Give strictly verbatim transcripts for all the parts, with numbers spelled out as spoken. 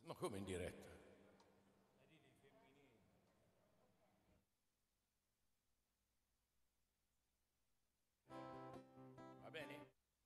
Ma come in diretta? Va bene?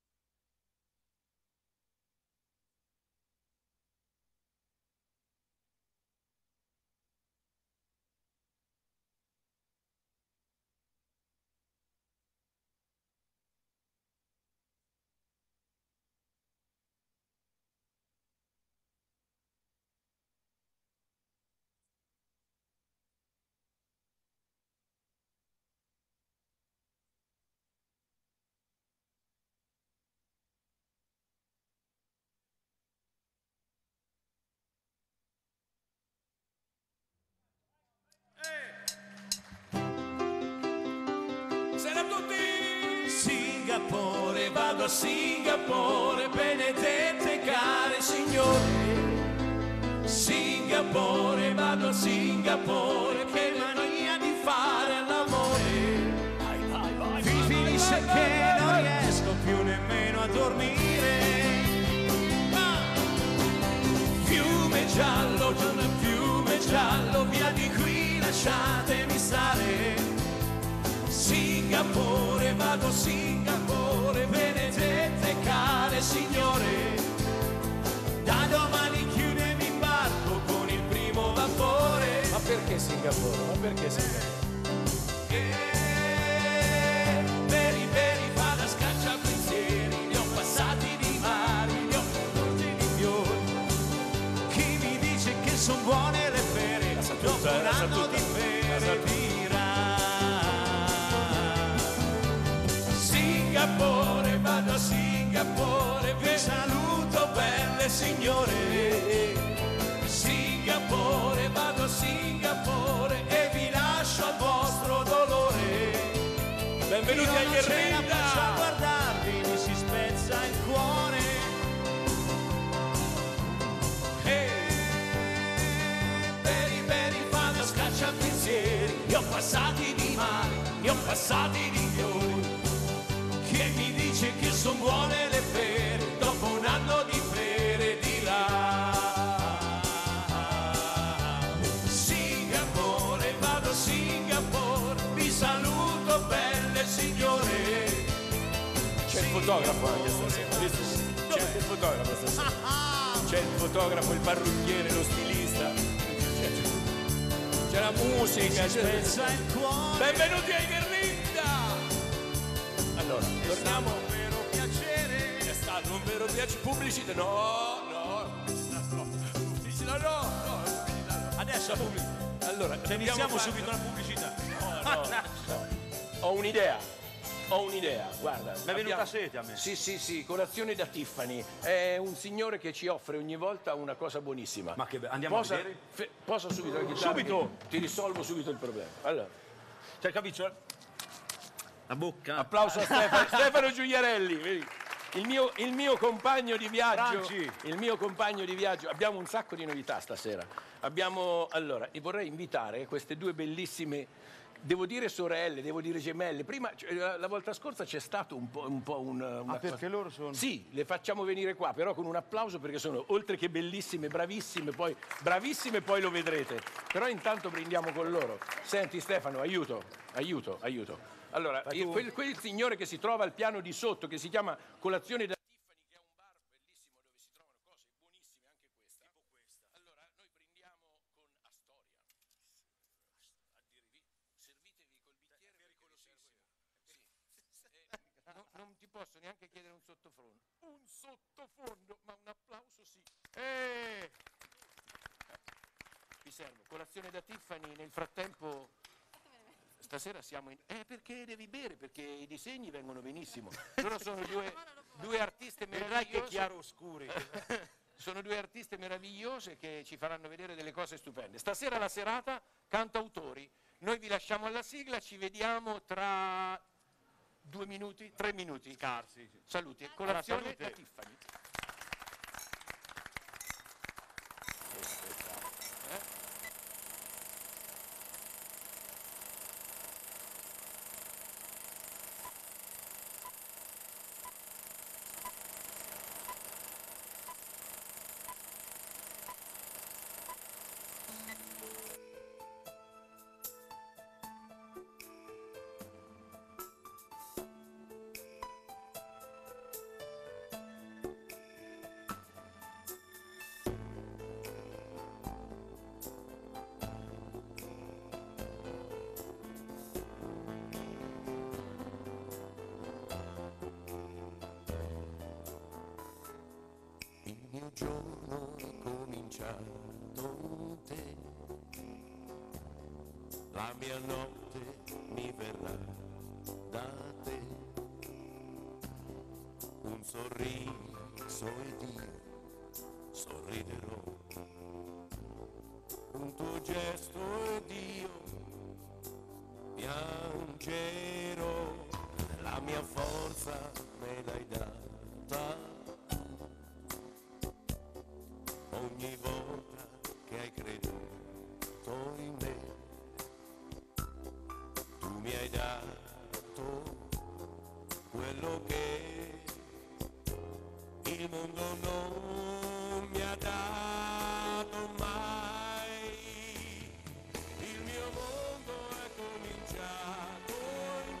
Sera a tutti! Singapore, vado a Singapore, benedette care signore. Singapore, vado a Singapore, che mania di fare l'amore. Vai, vai, vai! Mi finisce che non riesco più nemmeno a dormire. Ah! Fiume giallo, fiume giallo, via di qui lasciatemi stare. Singapore, vado a Singapore, benedette care signore. Da domani chiudemi in barco con il primo vapore. Ma perché Singapore? Ma perché Singapore? E veri, veri, vada scaccia pensieri, li ho passati di mari, li ho corti di fiori. Chi mi dice che son buone le fere, dopo un anno di fere dirà. Singapore, vado a Singapore, vi saluto belle signore. Singapore, vado a Singapore e vi lascio al vostro dolore. Benvenuti Io a non ce la Gherrinda! faccio a guardarvi, mi si spezza il cuore. E veri, veri, vado a scaccia pensieri, li ho passati di mari, li ho passati di fiori. Chi mi dice che son buone le fere, dopo un anno di fere di là. Singapore, vado a Singapore, vi saluto belle signore. C'è il fotografo anche stasera, visto? C'è il fotografo stasera. C'è il fotografo, il parrucchiere, lo stilista. C'è, c'è la musica, c'è... Spezza il cuore. Benvenuti a Gherrinda! Allora, torniamo. Un vero piacere. È stato un vero piacere. Pubblicità? No, no, no, pubblicità no, no, pubblicità no. Adesso pubblico. Allora, Iniziamo dobbiamo subito fare- la pubblicità. No, no, no. Ho un'idea. Ho un'idea, guarda. Mi è venuta sete a me. Sì, sì, sì, colazione da Tiffany. È un signore che ci offre ogni volta una cosa buonissima. Ma che be- andiamo a posa, vedere? fe- posa subito la chitarra. Subito! che Ti risolvo subito il problema. Allora, Cioè, capisci? La bocca. applauso a Stefano, Stefano Giuliarelli. Vedi? Il mio, il mio compagno di viaggio, Franci. il mio compagno di viaggio, abbiamo un sacco di novità stasera. Abbiamo, allora, e vorrei invitare queste due bellissime, devo dire sorelle, devo dire gemelle. Prima, cioè, la, la volta scorsa c'è stato un po', un, po' un, una Ah, perché cosa- loro sono- Sì, le facciamo venire qua, però con un applauso perché sono, oltre che bellissime, bravissime, poi bravissime, poi lo vedrete. Però intanto brindiamo con loro. Senti Stefano, aiuto, aiuto, aiuto. Allora, Vai il- tu. quel, quel signore che si trova al piano di sotto, che si chiama Colazione da Tiffany, che è un bar bellissimo dove si trovano cose buonissime, anche questa. Tipo questa. Allora, noi prendiamo con Astoria. A dirvi, servitevi col bicchiere pericolosissimo. Sì. Eh, no- non ti posso neanche chiedere un sottofondo. Un sottofondo, ma un applauso sì. Eh! Vi servo. Colazione da Tiffany, nel frattempo... Stasera siamo in... Eh, perché devi bere, perché i disegni vengono benissimo. Loro sono due, due artiste Vedrai che meravigliose. chiaroscuri. Sono due artiste meravigliose che ci faranno vedere delle cose stupende. Stasera la serata, cantautori. Noi vi lasciamo alla sigla, ci vediamo tra due minuti, tre minuti. Scarsi. Saluti. Colazione Salute. da Tiffany. Eh? cercato te, la mia notte mi verrà da te, un sorriso ed io sorriderò, un tuo gesto ed io piangerò, la mia forza me l'hai data, ogni volta che hai creduto in me, tu mi hai dato quello che il mondo non mi ha dato mai. Il mio mondo è cominciato in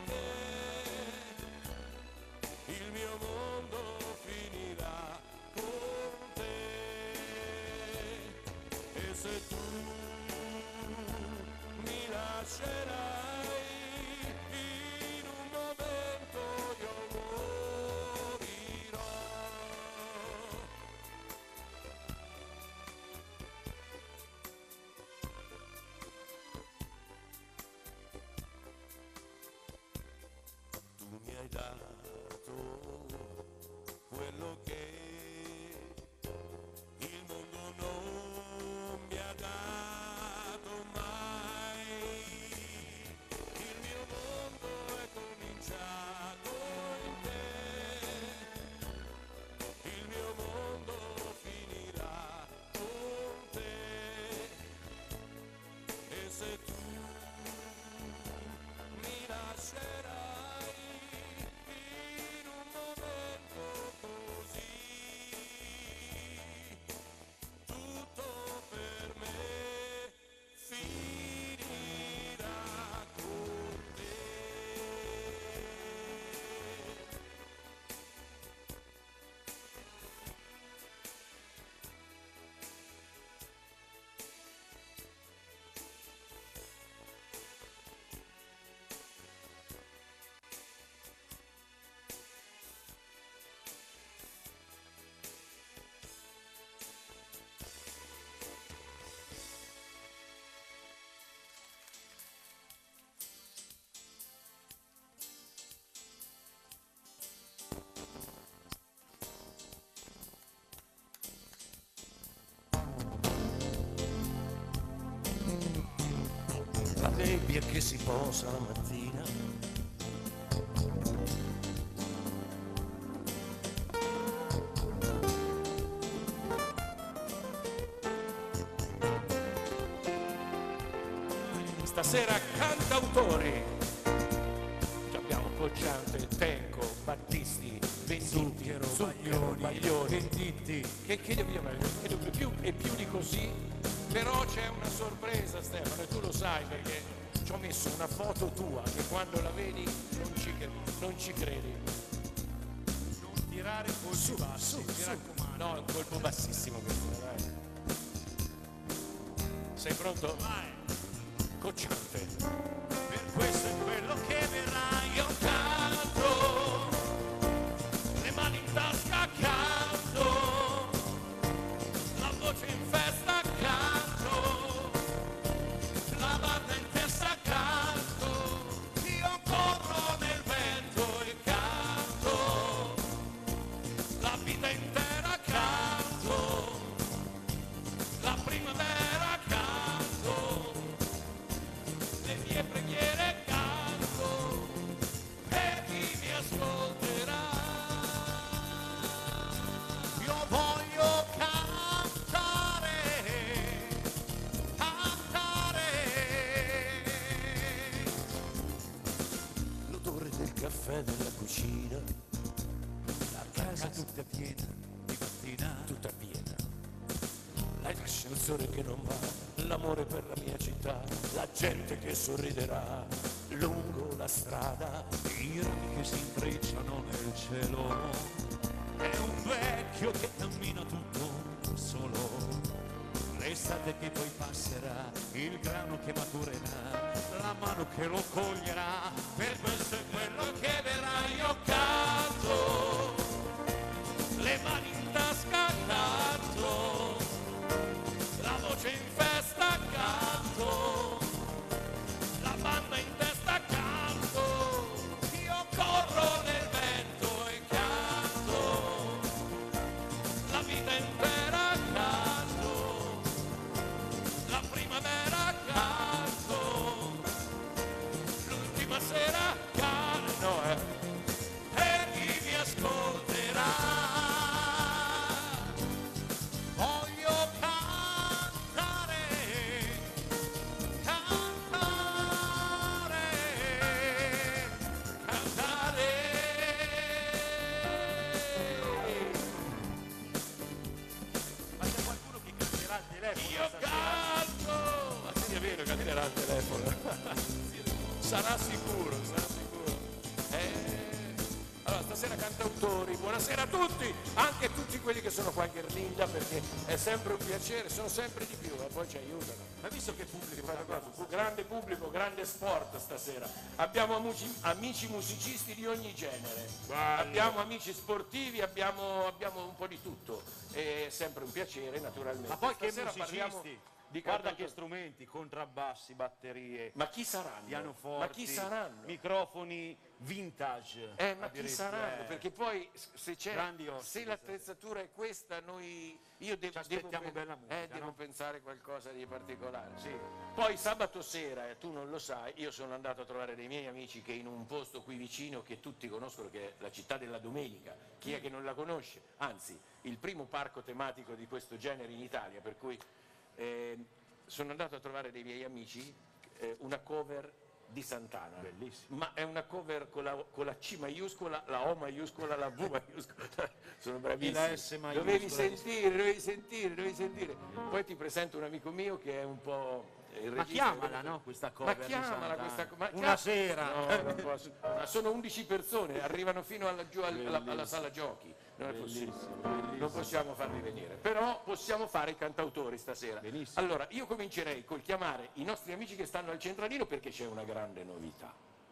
te, il mio mondo finirà con te, e se tu mi lascerai in un momento io morirò. Tu mi hai dato quello che il mondo non mi ha dato mai. Il mio mondo è cominciato in te, il mio mondo finirà con te, e se tu mi lascerai in un momento così, tutto per me finirà con te. La nebbia che si posa la mattina, Stasera cantautore. Abbiamo Cocciante, Tenco, Battisti, Venditti, Zucchero, Baglioni, Venditti. Che, che dobbiamo che più e più di così. Però c'è una sorpresa, Stefano, e tu lo sai perché ci ho messo una foto tua che quando la vedi non ci, non ci credi. Non tirare colpi bassi, su, mi su. raccomando. No, è un colpo bassissimo questo, dai. Sei pronto? Vai. Cocciante. Per questo è quello che verrà, io canto, le mani in tasca canto, la voce in festa canto, la banda in testa canto, io corro nel vento e canto, la vita intera canto, la primavera canto, le mie preghiere canto per chi mi ascolterà. Io voglio cantare, cantare. l'odore del caffè nella cucina, La casa tutta piena di mattina, Tutta piena. L'ascensore che non va, l'amore per la mia città, la gente che sorriderà lungo la strada. i rami che si intrecciano nel cielo, è un vecchio che cammina tutto solo, l'estate che poi passerà, il grano che maturerà, la mano che lo coglierà, per questo è quello che verrà, io canto, le mani in tasca canto, io canto! Ma sì, è vero, canterà al telefono. Sarà sicuro, sarà sicuro. Eh... Allora, stasera cantautori, buonasera a tutti, anche tutti quelli che sono qua in Gherlinda, perché è sempre un piacere, sono sempre di più e poi ci aiutano. Ma visto che pubblico, grande pubblico, grande sport stasera. Abbiamo amici, amici musicisti di ogni genere, abbiamo amici sportivi, abbiamo, abbiamo un po' di tutto. È sempre un piacere, naturalmente. Ma poi che stasera musicisti? parliamo di Guarda cantautori. che strumenti, contrabbassi, batterie, Ma chi saranno? pianoforti, Ma chi saranno? microfoni vintage. Eh, ma chi addirittura. saranno? Eh, Perché poi se c'è, Grandi ospiti, se l'attrezzatura è questa, noi io devo, Ci aspettiamo devo, bella musica, eh, devo no? pensare qualcosa di particolare. Sì. Poi sabato sera, e tu non lo sai, io sono andato a trovare dei miei amici che in un posto qui vicino che tutti conoscono, che è la città della domenica. Chi è che non la conosce? Anzi, il primo parco tematico di questo genere in Italia, per cui eh, sono andato a trovare dei miei amici, eh, una cover di Santana. Bellissimo. Ma è una cover con la, con la C maiuscola, la O maiuscola, la V maiuscola. Sono bravissimo. E la S maiuscola. Dovevi sentire, dovevi sentire, dovevi sentire. Poi ti presento un amico mio che è un po'... il Ma regista- chiamala, no, questa cover Ma di chiamala Santana. questa co- ma Una chiam- sera. No, non posso. Ma sono undici persone, arrivano fino alla, giù al- alla, alla sala giochi. Non è possibile. Non possiamo farli venire. Però possiamo fare i cantautori stasera. Benissimo. Allora, io comincerei col chiamare i nostri amici che stanno al centralino perché c'è una grande novità.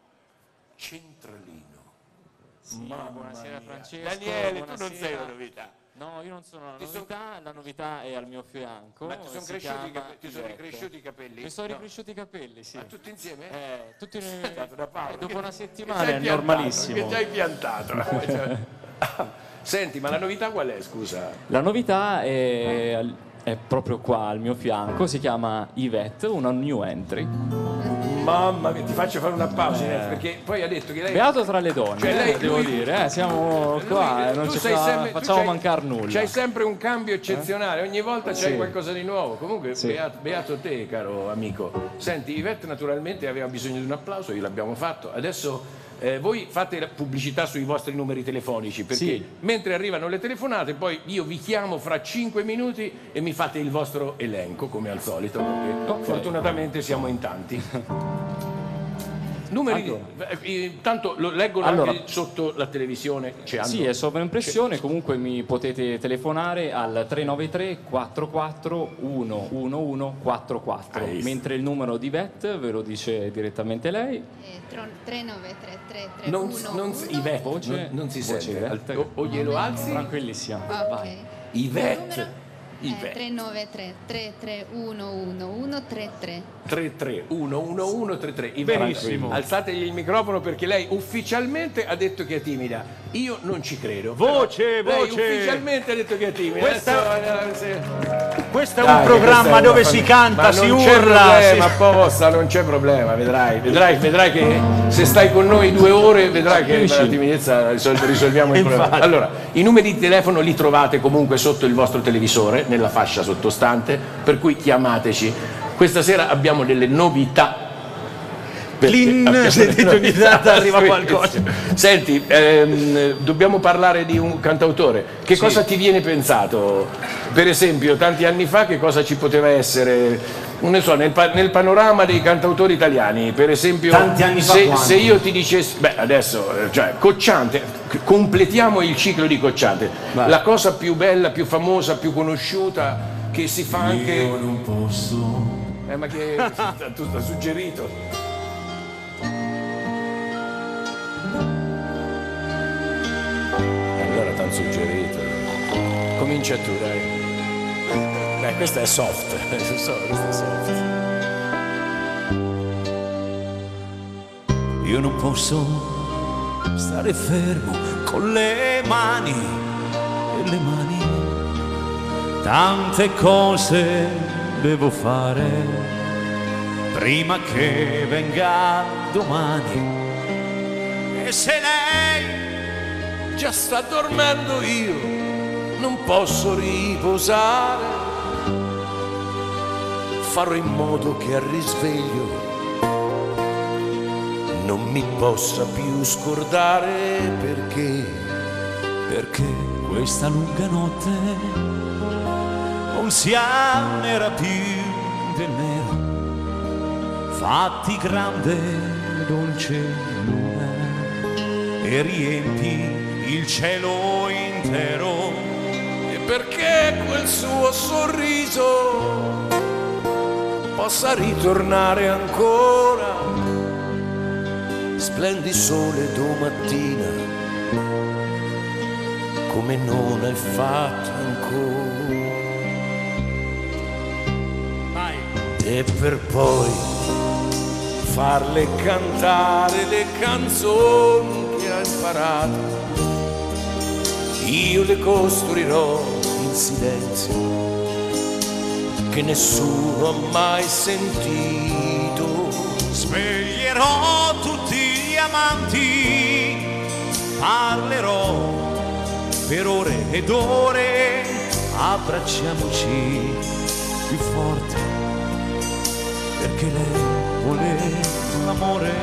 Centralino. Mamma buonasera mia. Francesco. Daniele, tu buonasera. non sei una novità. No, io non sono la Ti son- novità, la novità è al mio fianco. Ma ti sono si cresciuti, i chiama cape- ti sono Ivette. ricresciuti i capelli? Mi sono No. ricresciuti i capelli, sì. Ma tutti insieme? Eh, tutti Dato da Paolo, eh, dopo che- una che settimana ci hai è piantato, normalissimo. Che ti hai piantato. Senti, ma la novità qual è, scusa? La novità è, è proprio qua al mio fianco, si chiama Ivette, una new entry. Mamma mia, ti faccio fare una pausa, Eh. perché poi ha detto che lei... Beato tra le donne, Cioè, lei- eh, devo lui- dire, eh, siamo qua, Lui- eh, non tu ci sei fa- sempre- tu facciamo c'hai- mancare nulla. C'hai sempre un cambio eccezionale, ogni volta c'hai Sì. qualcosa di nuovo. Comunque, Sì. beato, beato te, caro amico. Senti, Ivette naturalmente aveva bisogno di un applauso, gliel'abbiamo fatto. Adesso eh, voi fate la pubblicità sui vostri numeri telefonici, perché Sì. mentre arrivano le telefonate, poi io vi chiamo fra cinque minuti e mi fate il vostro elenco, come al solito, perché Ok. fortunatamente siamo in tanti. Numeri, Allora. eh, tanto lo leggono Allora. anche sotto la televisione. C'è Sì, è sovraimpressione, comunque mi potete telefonare al tre nove tre quattro quattro uno uno uno quattro quattro, Hai visto? mentre il numero di Vet ve lo dice direttamente lei. tre nove tre tre tre non, uno non, uno. Ivette, Voce- non, non si voce sente. Ivette. O, o glielo alzi, Tranquillissima. Ok. Vai. Ivette. È Ivette. tre nove tre tre tre uno uno uno tre tre. tre tre uno uno uno tre tre. Ivette, Benissimo. alzategli il microfono perché lei ufficialmente ha detto che è timida. Io non ci credo. Voce, Però lei voce. ufficialmente ha detto che è timida. Questa- Adesso, eh, se- Questo è Dai, un che programma questa è dove una si fam- canta, Ma si non c'è urla. problema, si- posta, non c'è problema, vedrai, vedrai, vedrai che se stai con noi due ore vedrai che la timidezza risol- risolviamo il problema. Infatti. Allora, i numeri di telefono li trovate comunque sotto il vostro televisore, nella fascia sottostante, per cui chiamateci. Questa sera abbiamo delle novità. Perché Clean, abbiamo sentite delle ogni novità. tanto arriva Sì, qualcosa. sì. Senti, ehm, dobbiamo parlare di un cantautore. Che cosa ti viene pensato? Per esempio, tanti anni fa che cosa ci poteva essere? Non ne so, nel, pa- nel panorama dei cantautori italiani, per esempio, Tanti anni fa se, quanti? se io ti dicessi, beh adesso, eh, cioè, Cocciante, c- completiamo il ciclo di Cocciante, Vai. la cosa più bella, più famosa, più conosciuta, che si fa anche... Io non posso. Eh, ma che tu sta suggerito? Allora t'han suggerito. Comincia tu, dai. Beh, questa è soft. Lo so, questa è soft. Io non posso stare fermo con le mani e le mani. Tante cose devo fare prima che venga domani. E se lei Già sta dormendo io, non posso riposare. Farò in modo che al risveglio non mi possa più scordare perché perché questa lunga notte non Nunzia era più del nero, fatti grande dolce luna e riempi il cielo intero. E perché quel suo sorriso possa ritornare ancora, splendi sole domattina come non hai fatto ancora. Vai. E per poi farle cantare le canzoni che ha imparato, io le costruirò in silenzio che nessuno ha mai sentito. Sveglierò tutti gli amanti, parlerò per ore ed ore, abbracciamoci più forte perché lei vuole l'amore.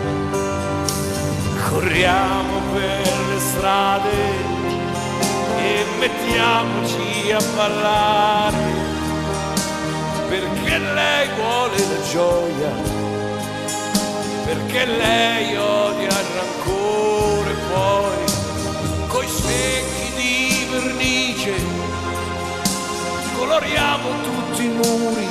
Corriamo per le strade e mettiamoci a ballare, perché lei vuole la gioia, perché lei odia il rancore. Poi coi secchi di vernice coloriamo tutti i muri,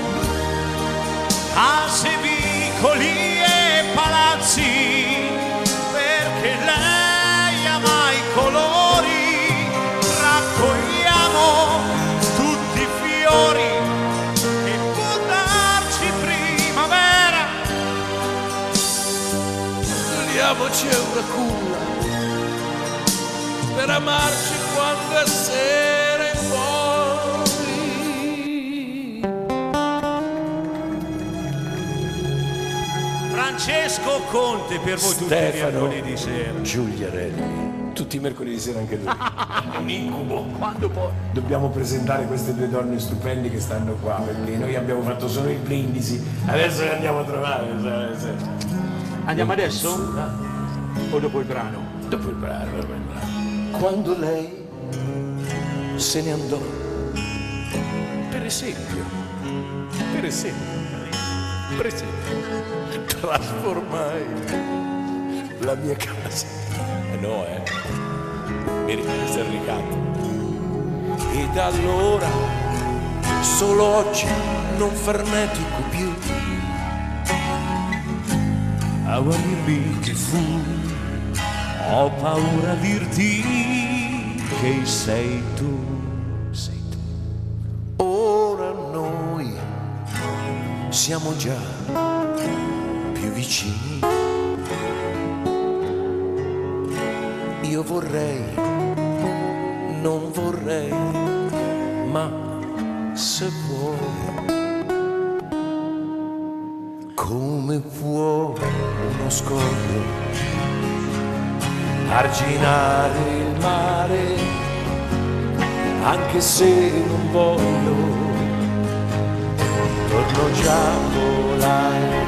case, vicoli e palazzi, perché lei ama i colori. Raccogliamo tutti i fiori che può darci primavera. togliamoci una culla per amarci quando è sera e poi. Francesco Conte per voi tutti i Stefano mercoledì sera. Giuliarelli, tutti i mercoledì sera anche lui. È un incubo. Quando poi Dobbiamo presentare queste due donne stupendi che stanno qua, perché noi abbiamo fatto solo il brindisi, adesso le andiamo a trovare. Andiamo adesso? O dopo il brano? dopo il brano, dopo il brano. Quando lei se ne andò, per esempio, per esempio, per esempio, trasformai la mia casa. Eh no, eh. Mi ricordo il ricatto. E da allora, solo oggi, non fernetico più. A guarirmi che fu, ho paura a dirti che sei tu, sei tu. Ora noi siamo già più vicini. Io vorrei, non vorrei, ma se vuoi, come può uno scoglio arginare il mare, anche se non voglio, torno già a volare,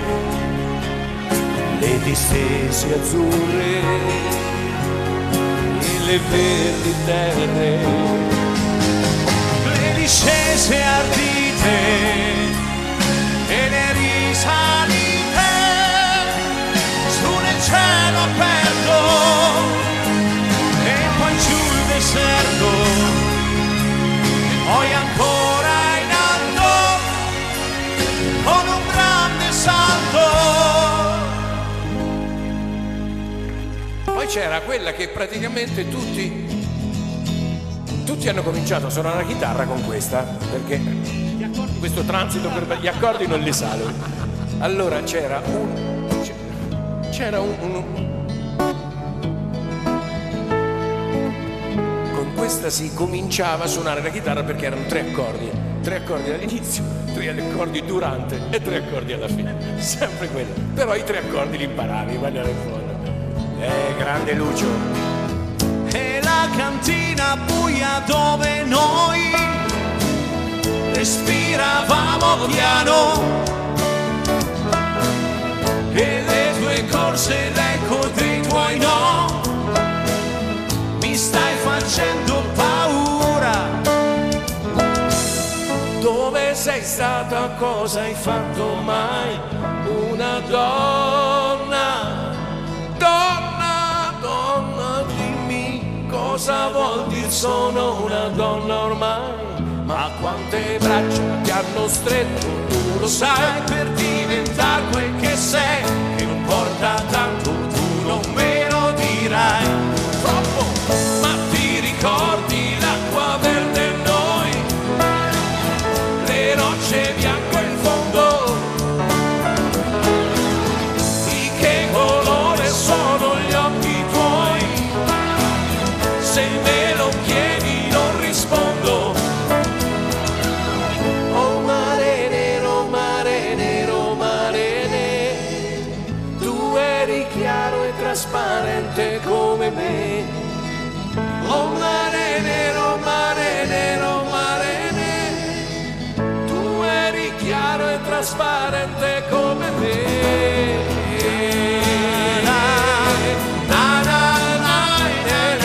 le distese azzurre e le verdi terre, Le discese ardite e le risalite su nel cielo aperto e poi giù il deserto e poi ancora in alto con un grande salto. Poi c'era quella che praticamente tutti, tutti hanno cominciato a suonare la chitarra con questa, perché questo transito per gli accordi non li sale. Allora c'era un, c'era un, un, con questa si cominciava a suonare la chitarra perché erano tre accordi, tre accordi all'inizio, tre accordi durante e tre accordi alla fine, sempre quello. Però i tre accordi li imparavi, guardare in fondo. Eh, grande Lucio. E la cantina buia dove noi respiravamo piano e le tue corse, l'eco dei tuoi no, mi stai facendo paura. stata, cosa hai fatto mai? Una donna, donna, donna, dimmi cosa vuol dire sono una donna ormai. Ma quante braccia ti hanno stretto, tu lo sai, per diventare quel che sei, che non porta tanto, tu non me lo dirai. Troppo, ma ti ricordi l'acqua verde e noi, le rocce bianche in fondo, di che colore sono gli occhi tuoi? Se me lo chiedi non rispondo. Oh mare nero, mare nero, mare nero, tu eri chiaro e trasparente come me. Oh mare nero, mare nero, mare nero, tu eri chiaro e trasparente come me. Na, na, na, na, na,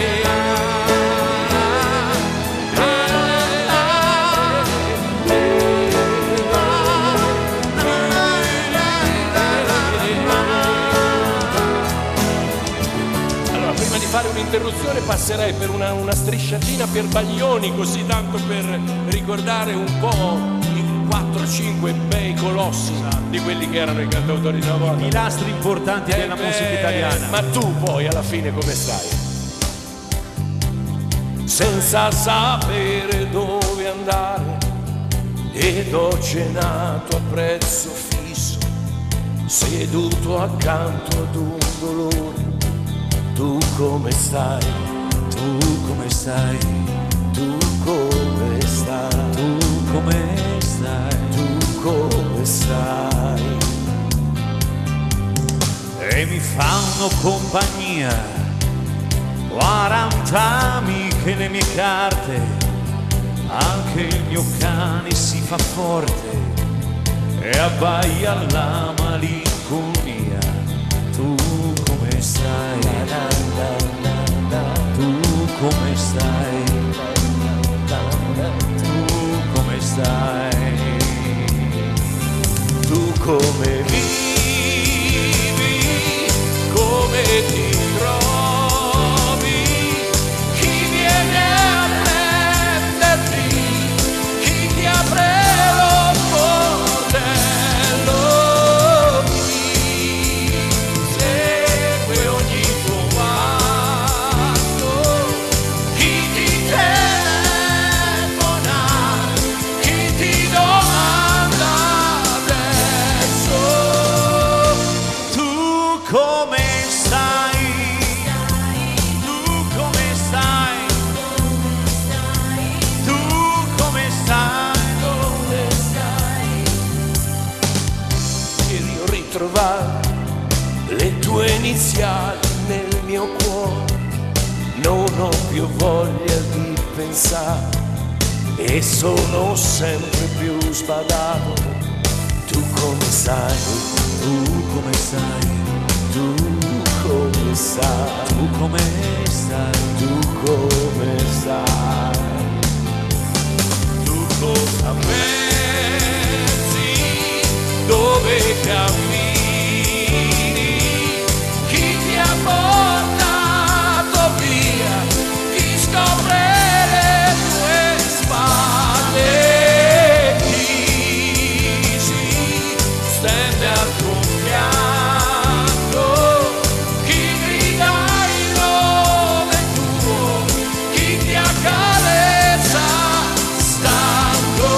allora, prima di fare un'interruzione passerei per una, una strisciatina per Baglioni, così tanto per ricordare un po' i quattro cinque bei colossi di quelli che erano i cantautori di una volta. Pilastri importanti Eh della beh, musica italiana. Ma tu poi alla fine come stai? Senza sapere dove andare, ed ho cenato a prezzo fisso, seduto accanto ad un dolore. Tu come stai? Tu come stai? Tu come stai? Tu come stai? Tu come stai? E mi fanno compagnia quaranta amiche le mie carte, anche il mio cane si fa forte e abbaia la malinconia. Tu come stai? Tu come stai? Tu come stai? Tu come vivi? Come ti trovi? Chi viene a prenderti? Chi ti apre lo sportello? Chi segue ogni tuo passo? Chi ti telefona? Chi ti domanda adesso? Tu come stai? Tu come stai? Tu come stai? E io ritrovare le tue iniziali nel mio cuore, non ho più voglia di pensare e sono sempre più sbadato. Tu come sai? Tu come stai? Tu come sai? Tu come stai? Tu come sai? Tu cosa pensi? Dove cammini? Chi ti ha portato via? Chi scopre le tue spalle? Chi si stende al tuo fianco? Chi grida il nome tuo? Chi ti accarezza stanco?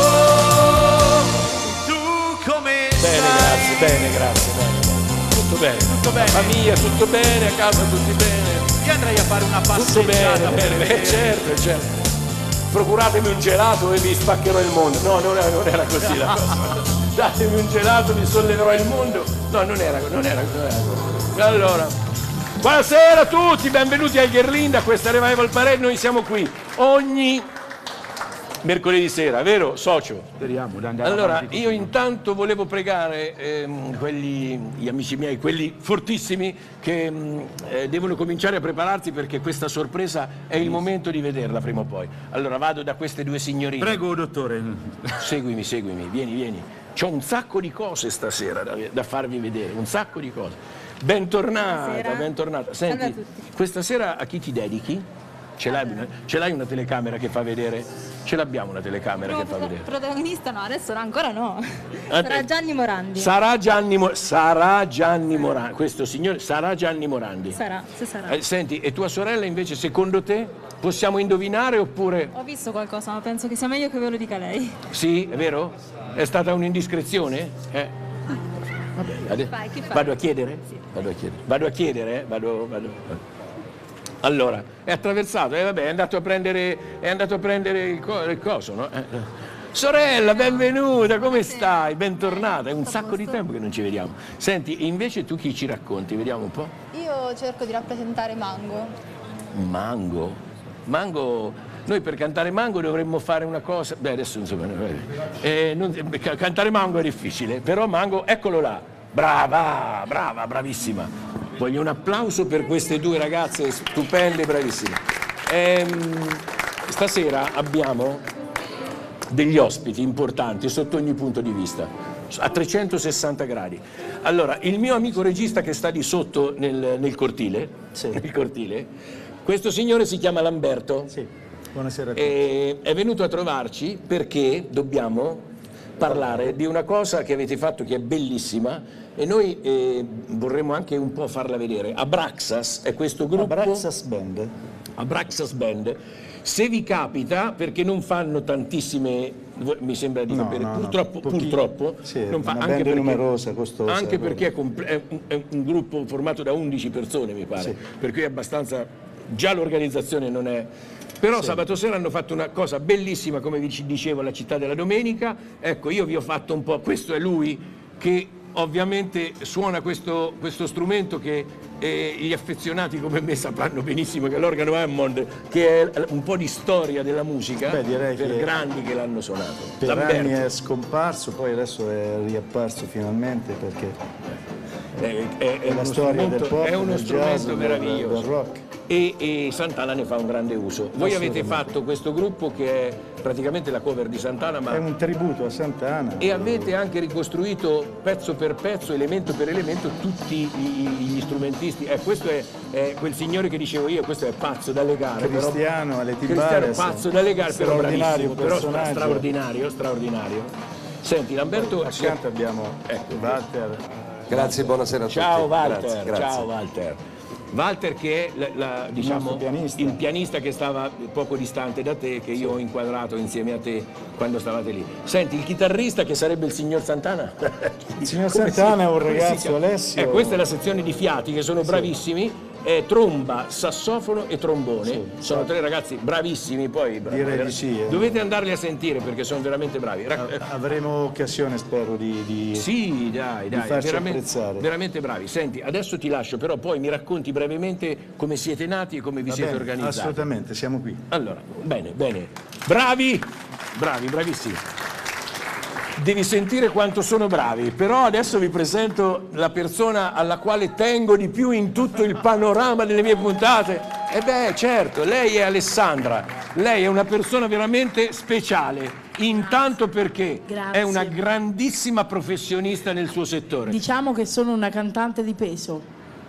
Tu come Bene, stai? grazie, bene, grazie, bene, bene. Tutto bene, Tutto bene. famiglia, tutto bene, a casa tutti bene, Io andrei a fare una tutto passeggiata bene, per bene, vedere. eh, certo, certo. Procuratemi un gelato e vi spaccherò il mondo. No, non era, non era così la cosa. Datemi un gelato, vi solleverò il mondo. No, non era, non era, non era così. Allora, buonasera a tutti, benvenuti al Gherlinda, questa Revival Parade, noi siamo qui ogni mercoledì sera, vero socio? Speriamo di andare Allora, avanti io intanto volevo pregare ehm, quelli, gli amici miei, quelli fortissimi, che mh, eh, devono cominciare a prepararsi perché questa sorpresa è il momento di vederla prima o poi. Allora vado da queste due signorine. Prego, dottore. Seguimi, seguimi, vieni, vieni. C'ho un sacco di cose stasera da, da farvi vedere, un sacco di cose. Bentornata, Buonasera. bentornata. Salve a Senti, tutti. questa sera a chi ti dedichi? Ce l'hai una, ce l'hai una telecamera che fa vedere? Ce l'abbiamo una telecamera che fa Prota- vedere. protagonista no, adesso no, ancora no. Ah, Sarà eh, Gianni Morandi. Sarà Gianni, Mo- sarà Gianni Morandi, questo signore sarà Gianni Morandi. Sarà, se sarà. Eh, senti, e tua sorella invece, secondo te, possiamo indovinare oppure... Ho visto qualcosa, ma penso che sia meglio che ve lo dica lei. Sì, è vero? È stata un'indiscrezione? Eh. Va bene, ade- fai? Chi fai? vado a chiedere? Vado a chiedere, vado a chiedere, eh? vado, vado. Allora, è attraversato, eh, vabbè, è andato a prendere, è andato a prendere il, co- il coso, no? Eh, eh. Sorella, benvenuta, come stai? Bentornata, è un sacco di tempo che non ci vediamo. Senti, invece tu chi ci racconti? Vediamo un po'. Io cerco di rappresentare Mango. Mango? Mango... Noi per cantare Mango dovremmo fare una cosa... Beh, adesso insomma... Eh, non- ca- cantare Mango è difficile, però Mango, eccolo là. Brava, brava, bravissima. Voglio un applauso per queste due ragazze stupende, bravissime. Ehm, stasera abbiamo degli ospiti importanti sotto ogni punto di vista, a trecentosessanta gradi. Allora, il mio amico regista che sta di sotto nel, nel cortile, nel cortile, questo signore si chiama Lamberto. Sì. Buonasera a tutti. E è venuto a trovarci perché dobbiamo parlare di una cosa che avete fatto che è bellissima e noi eh, vorremmo anche un po' farla vedere. Abraxas è questo gruppo. Abraxas Band. Abraxas Band. Se vi capita, perché non fanno tantissime, mi sembra di No, capire, no, no. purtroppo, Pochi- purtroppo sì, non fa, una anche band perché, numerosa, costosa, anche poi. perché è, comple- è un, è un gruppo formato da undici persone, mi pare, Sì. per cui è abbastanza, già l'organizzazione non è... Però sabato sera hanno fatto una cosa bellissima, come vi ci dicevo, alla Città della Domenica. Ecco, io vi ho fatto un po', questo è lui che ovviamente suona questo, questo strumento che eh, gli affezionati come me sapranno benissimo, che è l'organo Hammond, che è un po' di storia della musica. Beh, direi per che grandi che l'hanno suonato. Per Lamberto. anni è scomparso, poi adesso è riapparso finalmente perché È, è- è è la uno storia del strumento- pop, è uno del jazz, strumento del- meraviglioso. del rock. E, e Santana ne fa un grande uso. Voi avete Assolutamente. fatto questo gruppo che è praticamente la cover di Santana, ma È un tributo a Santana. e avete anche ricostruito pezzo per pezzo, elemento per elemento, tutti i- gli strumentisti. Eh, questo è, è quel signore che dicevo io, questo è pazzo da legare. però- Cristiano alle Cristiano timbales. pazzo da legare, però straordinario bravissimo, però stra- personaggio. straordinario, straordinario. Senti, Lamberto, Accanto abbiamo Ecco. Walter. Grazie, buonasera a tutti. ciao Walter, Grazie, grazie. ciao Walter. Walter che è la- la- diciamo, nostro pianista. il pianista che stava poco distante da te, che io ho inquadrato insieme a te quando stavate lì. Senti, il chitarrista che sarebbe il signor Santana? Il signor Come Santana è un come si ragazzo, chiama? Alessio. Eh, questa è la sezione di fiati che sono bravissimi. È tromba, sassofono e trombone. Sì, sono sì. tre ragazzi bravissimi. Poi Direi di sì, eh. Dovete andarli a sentire perché sono veramente bravi. Rac- A- Avremo occasione, spero, di, di- Sì, dai, di dai, farci veramente, apprezzare. veramente bravi. Senti, adesso ti lascio, però poi mi racconti brevemente come siete nati e come vi Va siete bene, organizzati. assolutamente, siamo qui. Allora, bene, bene. Bravi, bravi, bravissimi. Devi sentire quanto sono bravi, però adesso vi presento la persona alla quale tengo di più in tutto il panorama delle mie puntate. E beh, certo, lei è Alessandra, lei è una persona veramente speciale, intanto perché Grazie. è una grandissima professionista nel suo settore. Diciamo che sono una cantante di peso.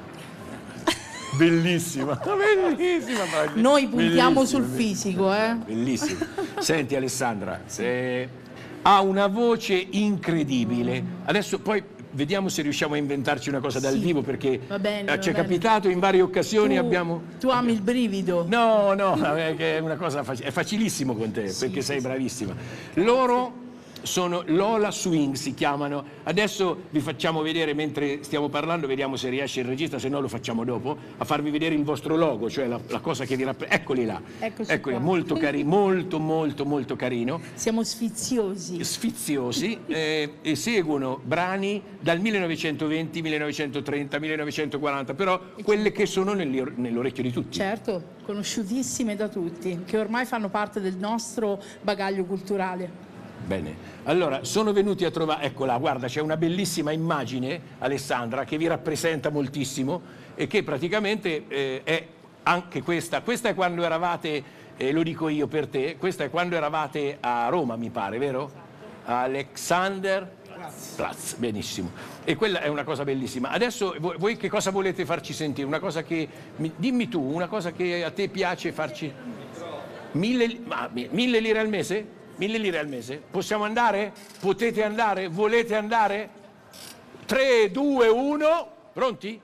Bellissima, bellissima. Noi puntiamo Bellissima, sul bellissima. fisico, eh? Bellissimo. Senti Alessandra, eh, ha una voce incredibile. Adesso poi vediamo se riusciamo a inventarci una cosa dal Sì. vivo perché Va bene, eh, va ci è bene. capitato in varie occasioni, Tu, abbiamo... tu ami il brivido? No, no, è che è una cosa faci- è facilissimo con te perché sei bravissima. Loro sono Lola Swing, si chiamano. Adesso vi facciamo vedere, mentre stiamo parlando, vediamo se riesce il regista, se no lo facciamo dopo, a farvi vedere il vostro logo, cioè la, la cosa che vi rappresenta. Eccoli là. Eccoci Eccoli, qua. molto carino, molto molto molto carino. Siamo sfiziosi. Sfiziosi, eh, e seguono brani dal millenovecentoventi, millenovecentotrenta, millenovecentoquaranta, però quelle che sono nell'or- nell'orecchio di tutti. Certo, conosciutissime da tutti, che ormai fanno parte del nostro bagaglio culturale. Bene, allora sono venuti a trovare, eccola, guarda, c'è una bellissima immagine, Alessandra, che vi rappresenta moltissimo e che praticamente eh, è anche questa. Questa è quando eravate, eh, lo dico io per te, questa è quando eravate a Roma, mi pare, vero? Alexander Platz, benissimo. E quella è una cosa bellissima. Adesso voi, voi che cosa volete farci sentire? Una cosa che, mi, dimmi tu, una cosa che a te piace farci... Mille, ma, mille lire al mese? Mille lire al mese? Possiamo andare? Potete andare? Volete andare? tre, due, uno, pronti?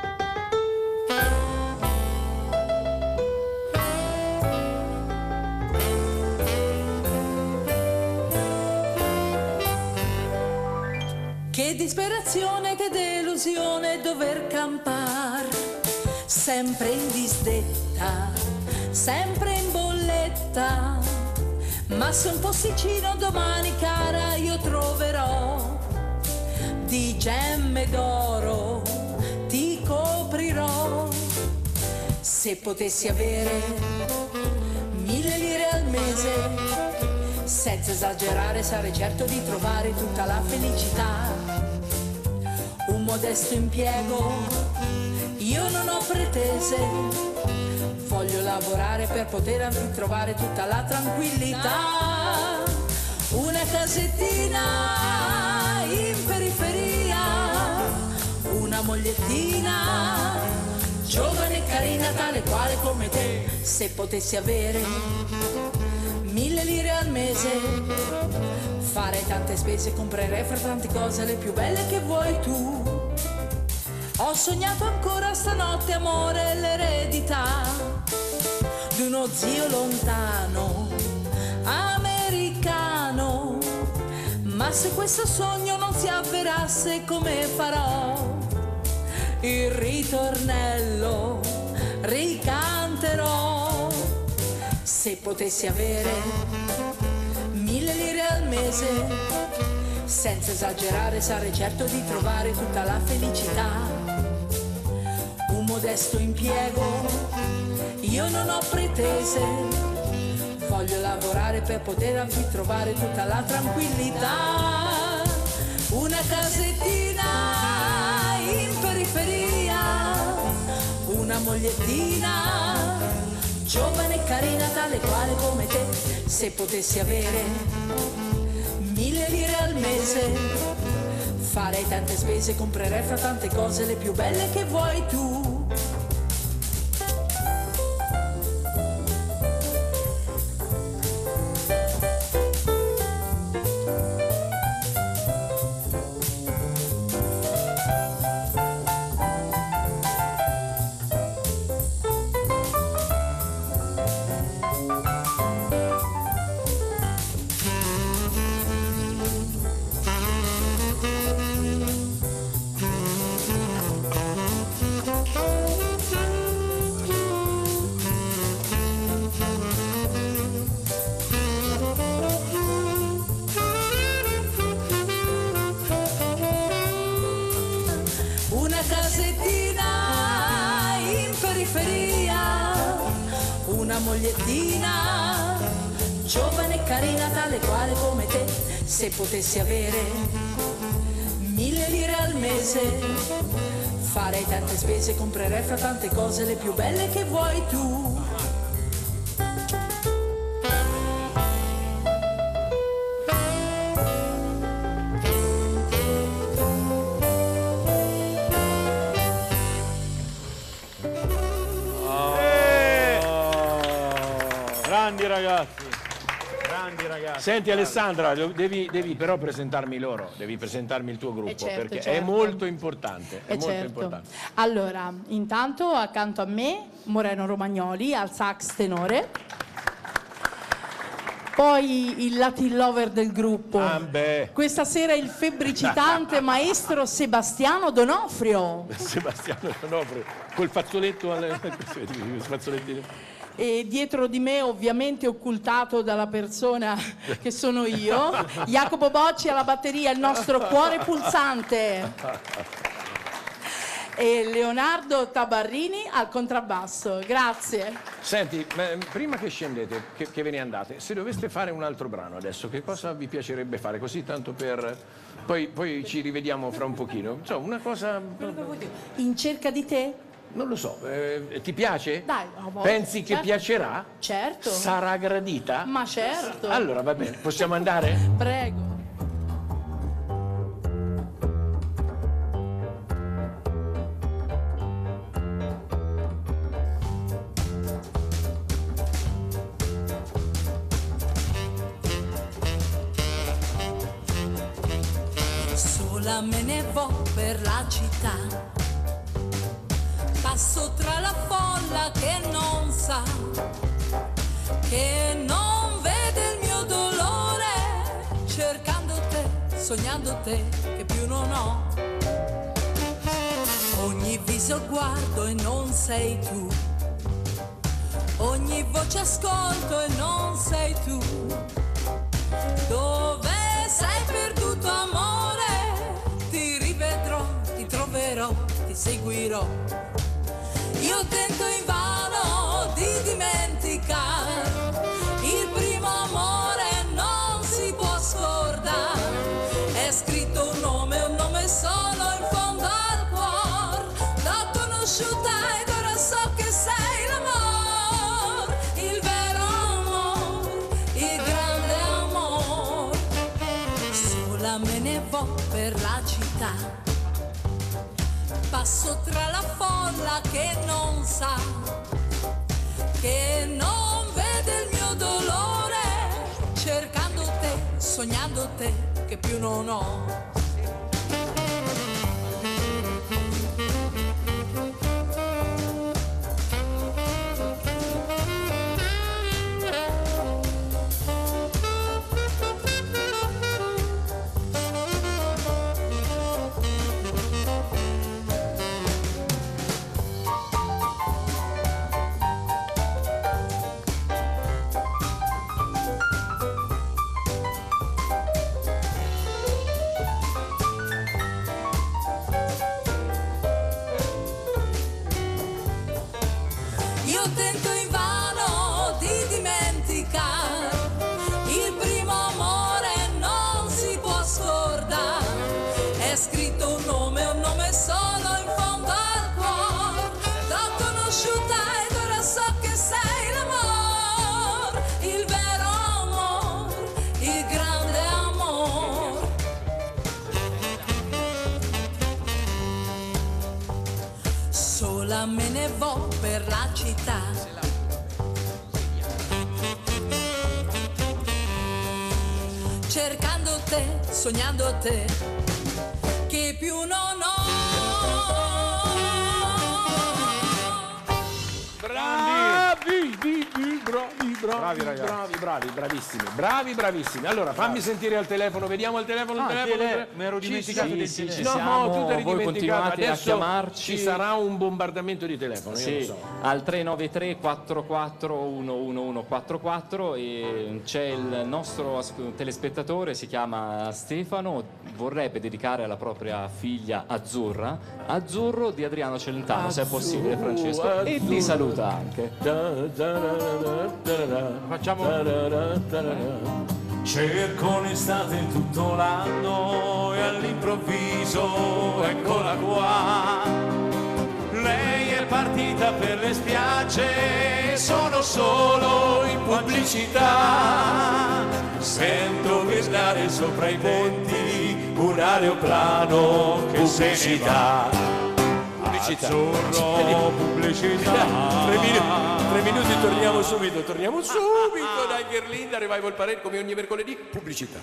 Che disperazione, che delusione dover campar, sempre in disdetta, sempre in bolletta. Ma se un posticino domani, cara, io troverò, di gemme d'oro ti coprirò. Se potessi avere mille lire al mese, senza esagerare sarei certo di trovare tutta la felicità. Un modesto impiego, io non ho pretese, voglio lavorare per poter anche trovare tutta la tranquillità. Una casettina in periferia, una mogliettina, giovane e carina tale quale come te. Se potessi avere mille lire al mese, farei tante spese, comprerei fra tante cose le più belle che vuoi tu. Ho sognato ancora stanotte, amore, l'eredità di uno zio lontano, americano. Ma se questo sogno non si avverasse, come farò? Il ritornello ricanterò. Se potessi avere mille lire al mese, senza esagerare sarei certo di trovare tutta la felicità. Un modesto impiego, io non ho pretese, voglio lavorare per poter anche trovare tutta la tranquillità. Una casettina in periferia, una mogliettina, giovane e carina tale quale come te. Se potessi avere mille lire al mese, farei tante spese, comprerei fra tante cose le più belle che vuoi tu. Mogliettina, giovane e carina tale quale come te. Se potessi avere mille lire al mese, farei tante spese, comprerei fra tante cose le più belle che vuoi tu. Grandi ragazzi, grandi ragazzi. Senti Alessandra, devi, devi però presentarmi loro, devi presentarmi il tuo gruppo, Eh certo, perché certo. è molto importante, è Eh molto certo. importante. Allora, intanto accanto a me Moreno Romagnoli al sax tenore. poi il Latin lover del gruppo. Ah, beh. Questa sera il febbricitante maestro Sebastiano Donofrio. Sebastiano Donofrio, col fazzoletto alle... fazzolettino. E dietro di me, ovviamente occultato dalla persona che sono io, Jacopo Bocci alla batteria, il nostro cuore pulsante, e Leonardo Tabarrini al contrabbasso. Grazie. Senti, prima che scendete, che, che ve ne andate, se doveste fare un altro brano adesso, che cosa vi piacerebbe fare? Così tanto per... Poi, poi ci rivediamo fra un pochino. Insomma, una cosa... In cerca di te? Non lo so, eh, ti piace? Dai, a volte. Pensi che Certo. piacerà? Certo. Sarà gradita? Ma certo. Allora va bene, possiamo andare? Prego. Sola me ne vo per la città, passo tra la folla che non sa, che non vede il mio dolore, cercando te, sognando te, che più non ho. Ogni viso guardo e non sei tu, ogni voce ascolto e non sei tu. Dove sei perduto amore? Ti rivedrò, ti troverò, ti seguirò. Io tento invano di dimenticare, il primo amore non si può scordare. È scritto un nome, un nome solo in fondo al cuore. L'ho conosciuta ed ora so che sei l'amore, il vero amore, il grande amore. Sola me ne vo per la città, passo tra la folla che non sa, che non vede il mio dolore, cercando te, sognando te, che più non ho. Io tento invano di dimenticare, il primo amore non si può scordare. È scritto un nome, un nome solo in fondo al cuore. L'ho conosciuta ed ora so che sei l'amore, il vero amore, il grande amore. Sola me ne vo per la città, cercando te, sognando te, che più non ho. Bravi, bravi, bravi, Bravi, ragazzi. bravi, bravi, bravissimi, bravi, bravissimi. Allora, fammi sentire al telefono, vediamo al telefono, il Ah, telefono. tele- il telefono. mi ero Ci dimenticato sì, del sì, telefono. No, Siamo- tu ti eri voi dimenticato. continuate a Adesso chiamarci. ci sarà un bombardamento di telefono, io Sì, lo so. al tre nove tre quattro quattro uno uno uno quattro quattro, e c'è il nostro as- telespettatore, si chiama Stefano, vorrebbe dedicare alla propria figlia Azzurra, Azzurro di Adriano Celentano, se è possibile, Francesco, e ti saluta anche. Facciamo Cerco l'estate tutto l'anno e all'improvviso eccola qua. Lei è partita per le spiagge, sono solo in pubblicità. Sento gridare sopra i ponti un aeroplano che se ne va. Pubblicità. Azzurro, pubblicità. Tre minuti, tre minuti, torniamo subito, torniamo subito dai Gerlinda, Revival Parade come ogni mercoledì, pubblicità.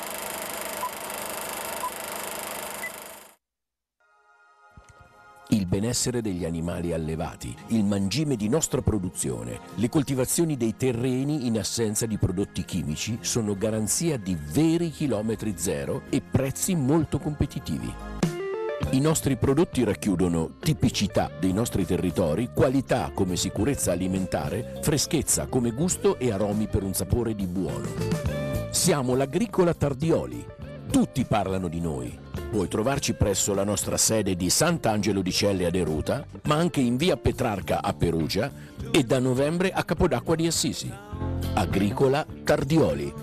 Il benessere degli animali allevati, il mangime di nostra produzione, le coltivazioni dei terreni in assenza di prodotti chimici sono garanzia di veri chilometri zero e prezzi molto competitivi. I nostri prodotti racchiudono tipicità dei nostri territori, qualità come sicurezza alimentare, freschezza come gusto e aromi per un sapore di buono. Siamo l'Agricola Tardioli. Tutti parlano di noi. Puoi trovarci presso la nostra sede di Sant'Angelo di Celle ad Eruta, ma anche in via Petrarca a Perugia e da novembre a Capodacqua di Assisi. Agricola Tardioli.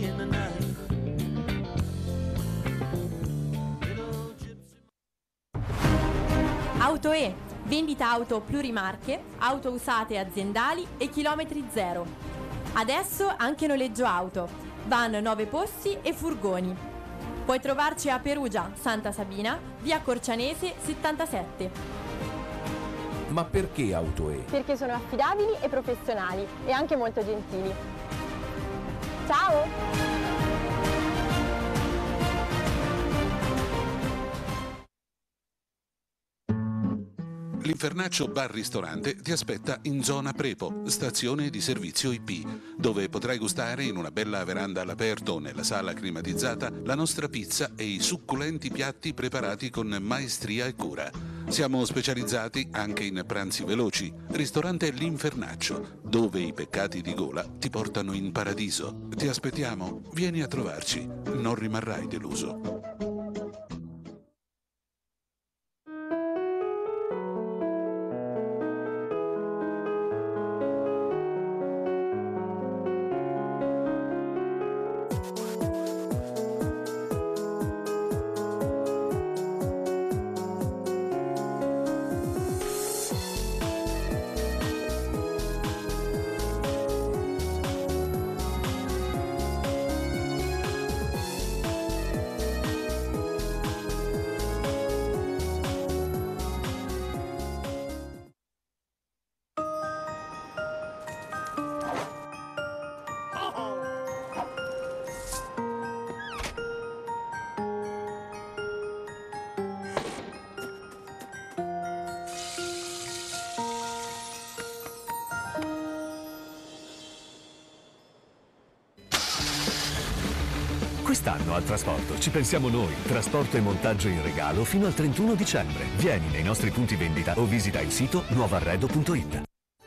AutoE, vendita auto plurimarche, auto usate aziendali e chilometri zero. Adesso anche noleggio auto, van nove posti e furgoni. Puoi trovarci a Perugia, Santa Sabina, via Corcianese settantasette. Ma perché AutoE? Perché sono affidabili e professionali e anche molto gentili. Ciao! L'Infernaccio Bar Ristorante ti aspetta in zona Prepo, stazione di servizio I P, dove potrai gustare in una bella veranda all'aperto o nella sala climatizzata la nostra pizza e i succulenti piatti preparati con maestria e cura. Siamo specializzati anche in pranzi veloci. Ristorante L'Infernaccio, dove i peccati di gola ti portano in paradiso. Ti aspettiamo, vieni a trovarci, non rimarrai deluso. Quest'anno al trasporto ci pensiamo noi. Trasporto e montaggio in regalo fino al trentuno dicembre. Vieni nei nostri punti vendita o visita il sito nuovarredo punto it.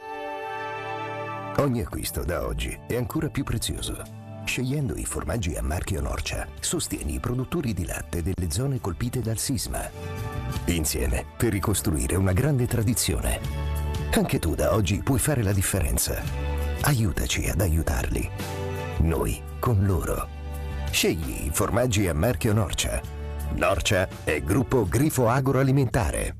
Ogni acquisto da oggi è ancora più prezioso. Scegliendo i formaggi a marchio Norcia, sostieni i produttori di latte delle zone colpite dal sisma. Insieme per ricostruire una grande tradizione. Anche tu da oggi puoi fare la differenza. Aiutaci ad aiutarli. Noi con loro. Scegli i formaggi a marchio Norcia. Norcia è gruppo Grifo Agroalimentare.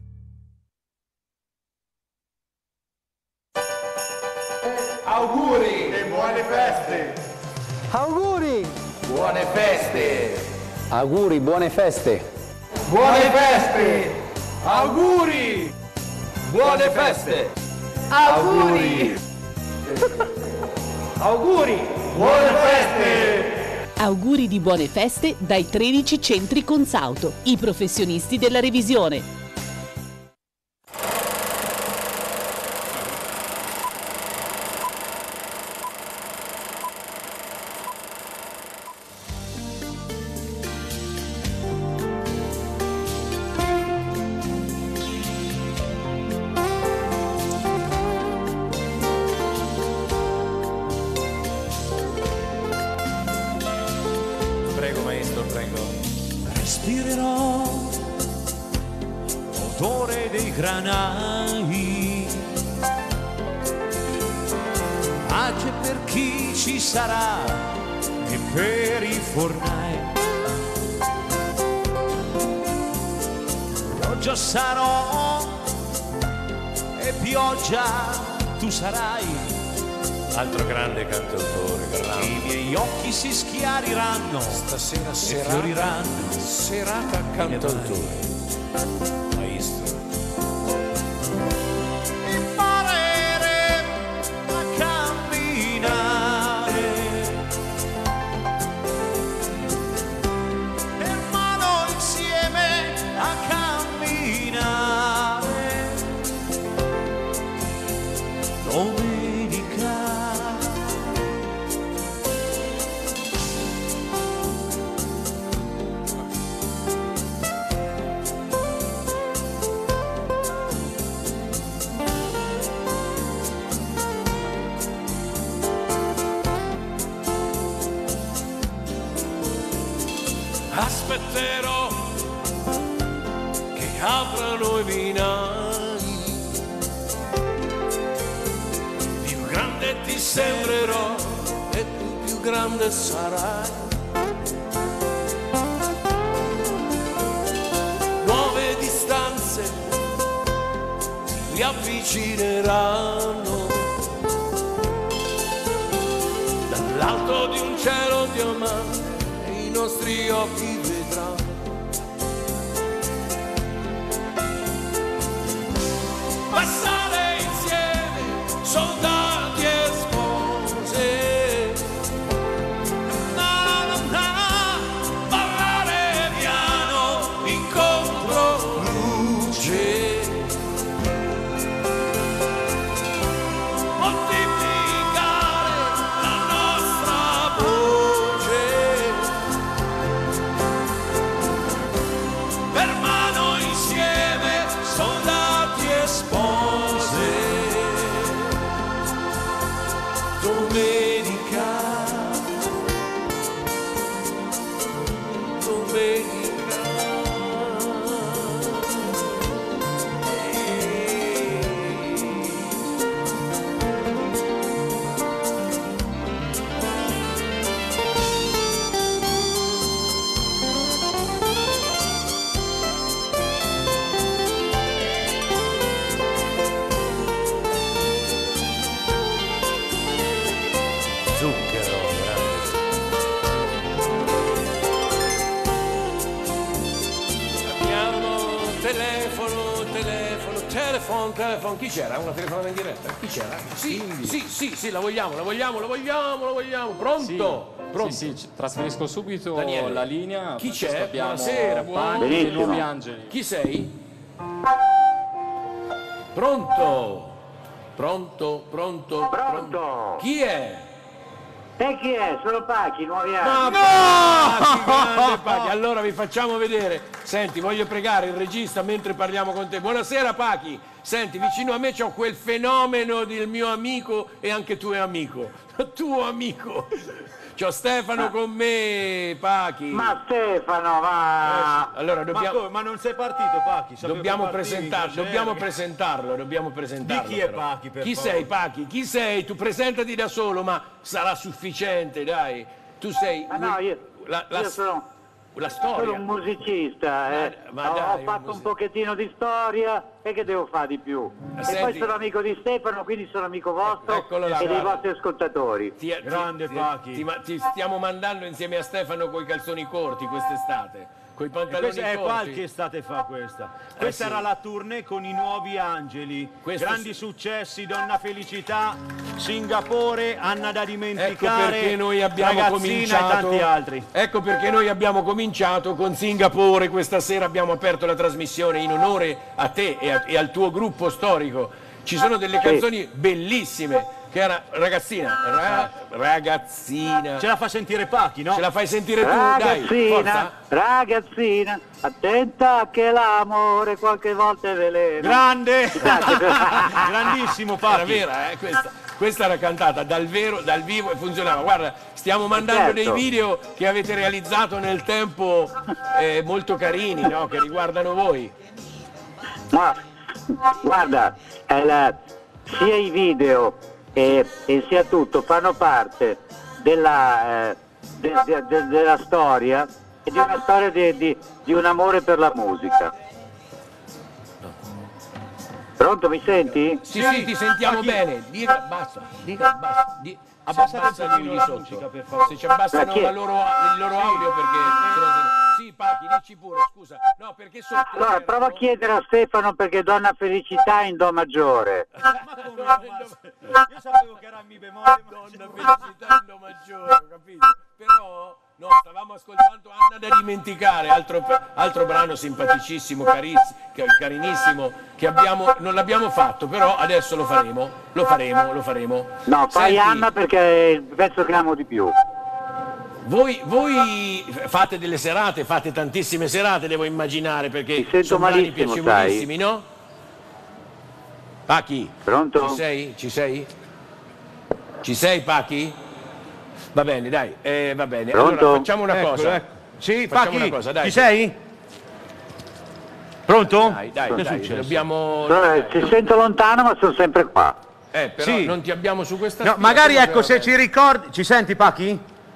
Auguri e buone feste! Auguri! Buone feste! Auguri, buone feste! Buone feste! Auguri! Buone feste! Auguri! Auguri! Buone feste! Auguri di buone feste dai tredici centri Consauto, i professionisti della revisione. Respirerò odore dei granai, pace per chi ci sarà e per i fornai. Pioggia sarò e pioggia tu sarai. Altro grande cantautore, grande. I miei occhi si schiariranno stasera, e serata, fioriranno. serata cantautore, maestro. Imparare a camminare per mano insieme a camminare. aspetterò che aprano i binari, più grande ti sembrerò e tu più grande sarai. Nuove distanze ti avvicineranno, dall'alto di un cielo diamante i nostri occhi vedranno. Passare insieme, soldati e spose, na, na, na, ballare piano in controluce, moltiplicare la nostra voce, per mano insieme, soldati e spose. Domenica, domenica, Zucchero, Abbiamo telefono, telefono, telefono, telefono. Chi c'era? Una telefonata in diretta? Chi c'era? Sì, sì, sì, sì, la vogliamo, la vogliamo, la vogliamo, la vogliamo. Pronto? Pronto? Sì, sì, trasferisco subito Daniele. la linea. Chi Questo c'è? abbiamo Buonasera, Pani e buonasera. Nuovi Angeli. Chi sei? Pronto? Pronto? Pronto? Pronto? Chi è? E chi è? Sono Pachi, Nuovi Ma Anni. Pachi, grande Pachi. Allora vi facciamo vedere. Senti, voglio pregare il regista mentre parliamo con te. Buonasera Pachi. Senti, vicino a me c'ho quel fenomeno del mio amico e anche tuo amico. Tuo amico. C'ho Stefano Ah. con me, Pachi. Ma Stefano, ma... Allora dobbiamo... Ma, come? Ma non sei partito, Pachi? Sapevo Dobbiamo, che partivi, presentar- Crociere. dobbiamo presentarlo, dobbiamo presentarlo. Di chi è però. Pachi, per Chi favore? sei Pachi? Chi sei? Tu presentati da solo, ma sarà sufficiente, dai. Tu sei... Ma no, io, la, la- io sono, la storia. sono un musicista, eh. ma ho, dai, ho un fatto un pochettino di storia e che devo fare di più? E senti- poi sono amico di Stefano, quindi sono amico vostro Eccolo là, e dei guarda. vostri ascoltatori. Ti, ti- ti- Ti, ma- ti stiamo mandando insieme a Stefano coi calzoni corti quest'estate. Coi E pantaloni questa è corti. qualche estate fa questa. Questa Eh sì. era la tournée con i Nuovi Angeli. Questo Grandi sì. successi, Donna Felicità, Singapore, Anna da Ecco dimenticare, perché noi abbiamo Ragazzina cominciato. e tanti altri. Ecco perché noi abbiamo cominciato con Singapore. Questa sera abbiamo aperto la trasmissione in onore a te e, a- e al tuo gruppo storico. Ci sono delle Sì. canzoni bellissime. Che era ragazzina, ra- ragazzina. Ce la fa sentire Pachi, no? Ce la fai sentire tu, dai, Ragazzina, forza. ragazzina, attenta che l'amore qualche volta è veleno. Grande! Grandissimo Era Pachi. vera, eh, questa. Questa era cantata dal vero, dal vivo e funzionava. Guarda, stiamo mandando Certo. dei video che avete realizzato nel tempo eh, molto carini, no? Che riguardano voi. Ma guarda, è la- sia i video e, e sia tutto fanno parte della, eh, de- de- de- della storia e di una storia di, di- di un amore per la musica. Pronto, mi senti? Sì, sì, ti sentiamo bene. Dica, basta, dica, basta. Di, abbassate il di sotto. Se ci abbassano Perché? la loro, il loro audio perché... se no se- Sì, Pachi, dici pure, scusa. No, perché sotto... Allora, prova a chiedere a Stefano perché Donna Felicità è in Do maggiore. Io sapevo che era in mi bemolle. Donna felicità in do maggiore, ho capito? Però, no, stavamo ascoltando Anna da dimenticare, altro, altro brano simpaticissimo, cariz- ca- carinissimo, che abbiamo, non l'abbiamo fatto, però adesso lo faremo, lo faremo, lo faremo. No, fai Senti, Anna perché è il pezzo che amo di più. Voi, voi fate delle serate, fate tantissime serate, devo immaginare, perché Ti sento sono brani malissimo, piacevolissimi, no? Pachi? Pronto? Ci sei? Ci sei? Ci sei, Pachi? Va bene, dai, eh, va bene. Pronto? Allora facciamo una Eccolo, cosa. ecco. Sì, Facciamo Pacchi, una cosa, dai. ci sei? Pronto? Dai, dai, Che è dai, successo? dobbiamo... Eh, Ti sento lontano ma sono sempre qua. Eh, però Sì. non ti abbiamo su questa No, spina, magari come ecco, se per- ci ricordi... Ci senti, Pacchi?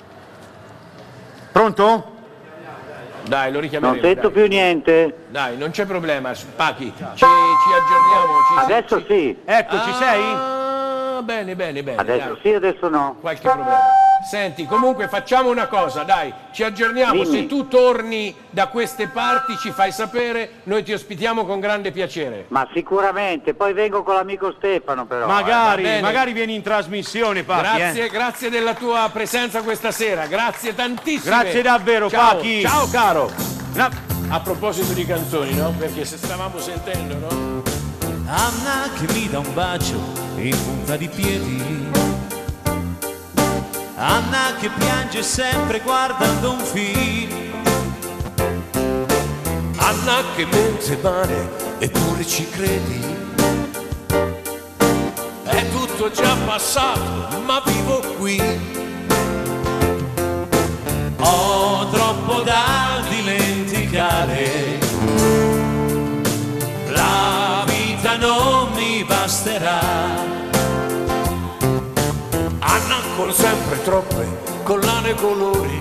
Pronto? Dai, lo richiameremo. Non sento dai. più niente. Dai, non c'è problema, Pachi. Ci, ci aggiorniamo. Ci, Adesso ci- sì. Ecco, ci sei? Ah, bene, bene, bene. Adesso dai. sì, adesso no. Qualche problema. Senti, comunque facciamo una cosa, dai, ci aggiorniamo. Dimmi. Se tu torni da queste parti ci fai sapere, noi ti ospitiamo con grande piacere. Ma sicuramente, poi vengo con l'amico Stefano però. Magari, va bene. magari vieni in trasmissione, Pacchi. Grazie, eh. grazie della tua presenza questa sera, grazie tantissimo. Grazie davvero, Ciao, Pacchi. ciao caro. No. A proposito di canzoni, no? Perché se stavamo sentendo, no? Anna che mi dà un bacio in punta di piedi, Anna che piange sempre guardando un film, Anna che mente male eppure ci credi, è tutto già passato ma vivo qui. ho troppo da dimenticare, la vita non mi basterà. Anna con sempre troppe collane e colori,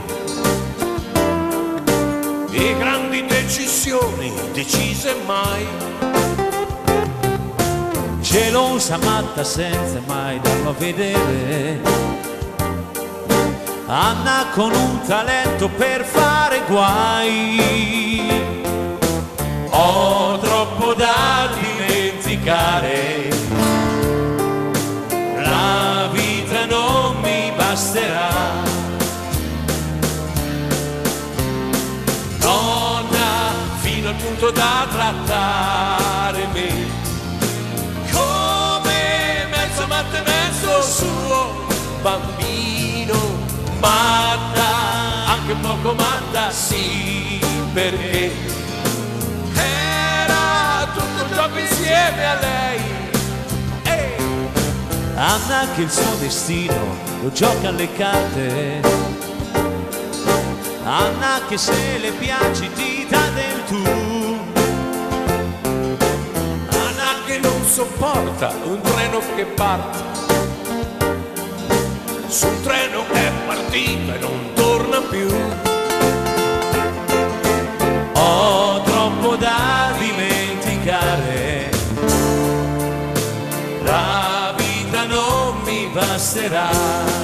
e grandi decisioni decise mai. Gelosa matta senza mai darlo a vedere, Anna con un talento per fare guai. Ho troppo da dimenticare, la vita non mi basterà. Donna fino al punto da trattare me come mezzo matta e mezzo suo bambino, matta, anche poco matta, sì, perché era tutto gioco insieme a lei. Ehi! Anna che il suo destino lo gioca alle carte, Anna che se le piace ti dà del tu, Anna che non sopporta un treno che parte, sul treno è partita e non torna più. ho troppo da dimenticare, la vita non mi basterà.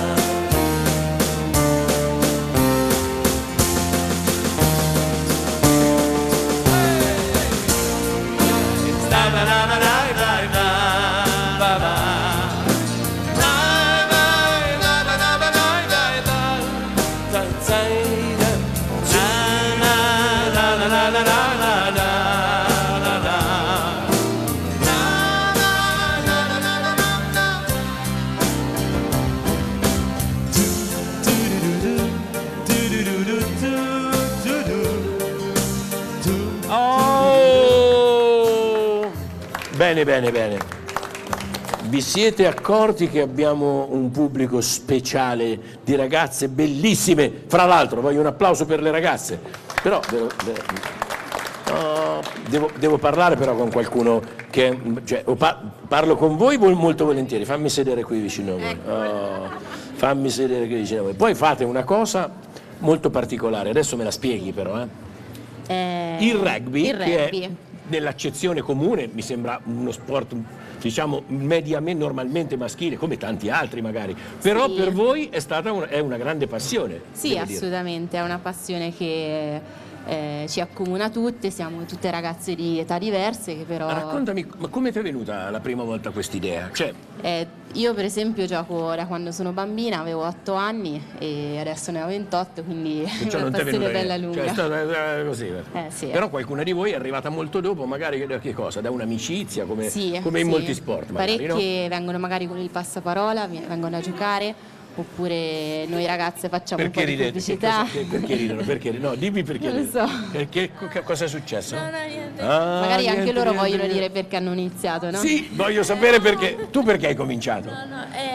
Oh! Bene, bene, bene. Vi siete accorti che abbiamo un pubblico speciale di ragazze bellissime? Fra l'altro, voglio un applauso per le ragazze. Però devo, devo, no, devo, devo parlare però con qualcuno che... Cioè, o pa- parlo con voi vol- molto volentieri. Fammi sedere qui vicino a voi. Oh, fammi sedere qui vicino a voi. Poi fate una cosa molto particolare. Adesso me la spieghi però, eh. Eh, Il rugby, il che rugby. è nell'accezione comune, mi sembra uno sport, diciamo, mediamente normalmente maschile, come tanti altri magari, però Sì. per voi è stata una, è una grande passione. Sì, devo dire. assolutamente, è una passione che eh, ci accomuna tutte, siamo tutte ragazze di età diverse che però... Raccontami, ma come ti è venuta la prima volta quest'idea? Cioè, Eh, io per esempio gioco da quando sono bambina, avevo otto anni e adesso ne ho ventotto, quindi è cioè una non ti è passione venuta bella niente. lunga. Cioè, è stata, eh, così. Eh, sì. Però qualcuna di voi è arrivata molto dopo, magari da che cosa? Da un'amicizia, come, Sì, come in sì. molti sport magari, no? Parecchie vengono magari con il passaparola, vi- vengono a giocare, oppure noi ragazze facciamo Perché un po' di ridete? Che pubblicità. cosa- che- perché ridono? Perché ridono? No, dimmi perché Non lo ridono. so. Perché, che cosa è successo? niente. Ah, Magari anche niente, loro niente, vogliono niente. dire perché hanno iniziato, no? Sì, voglio sapere perché. Tu perché hai cominciato? No, no, eh,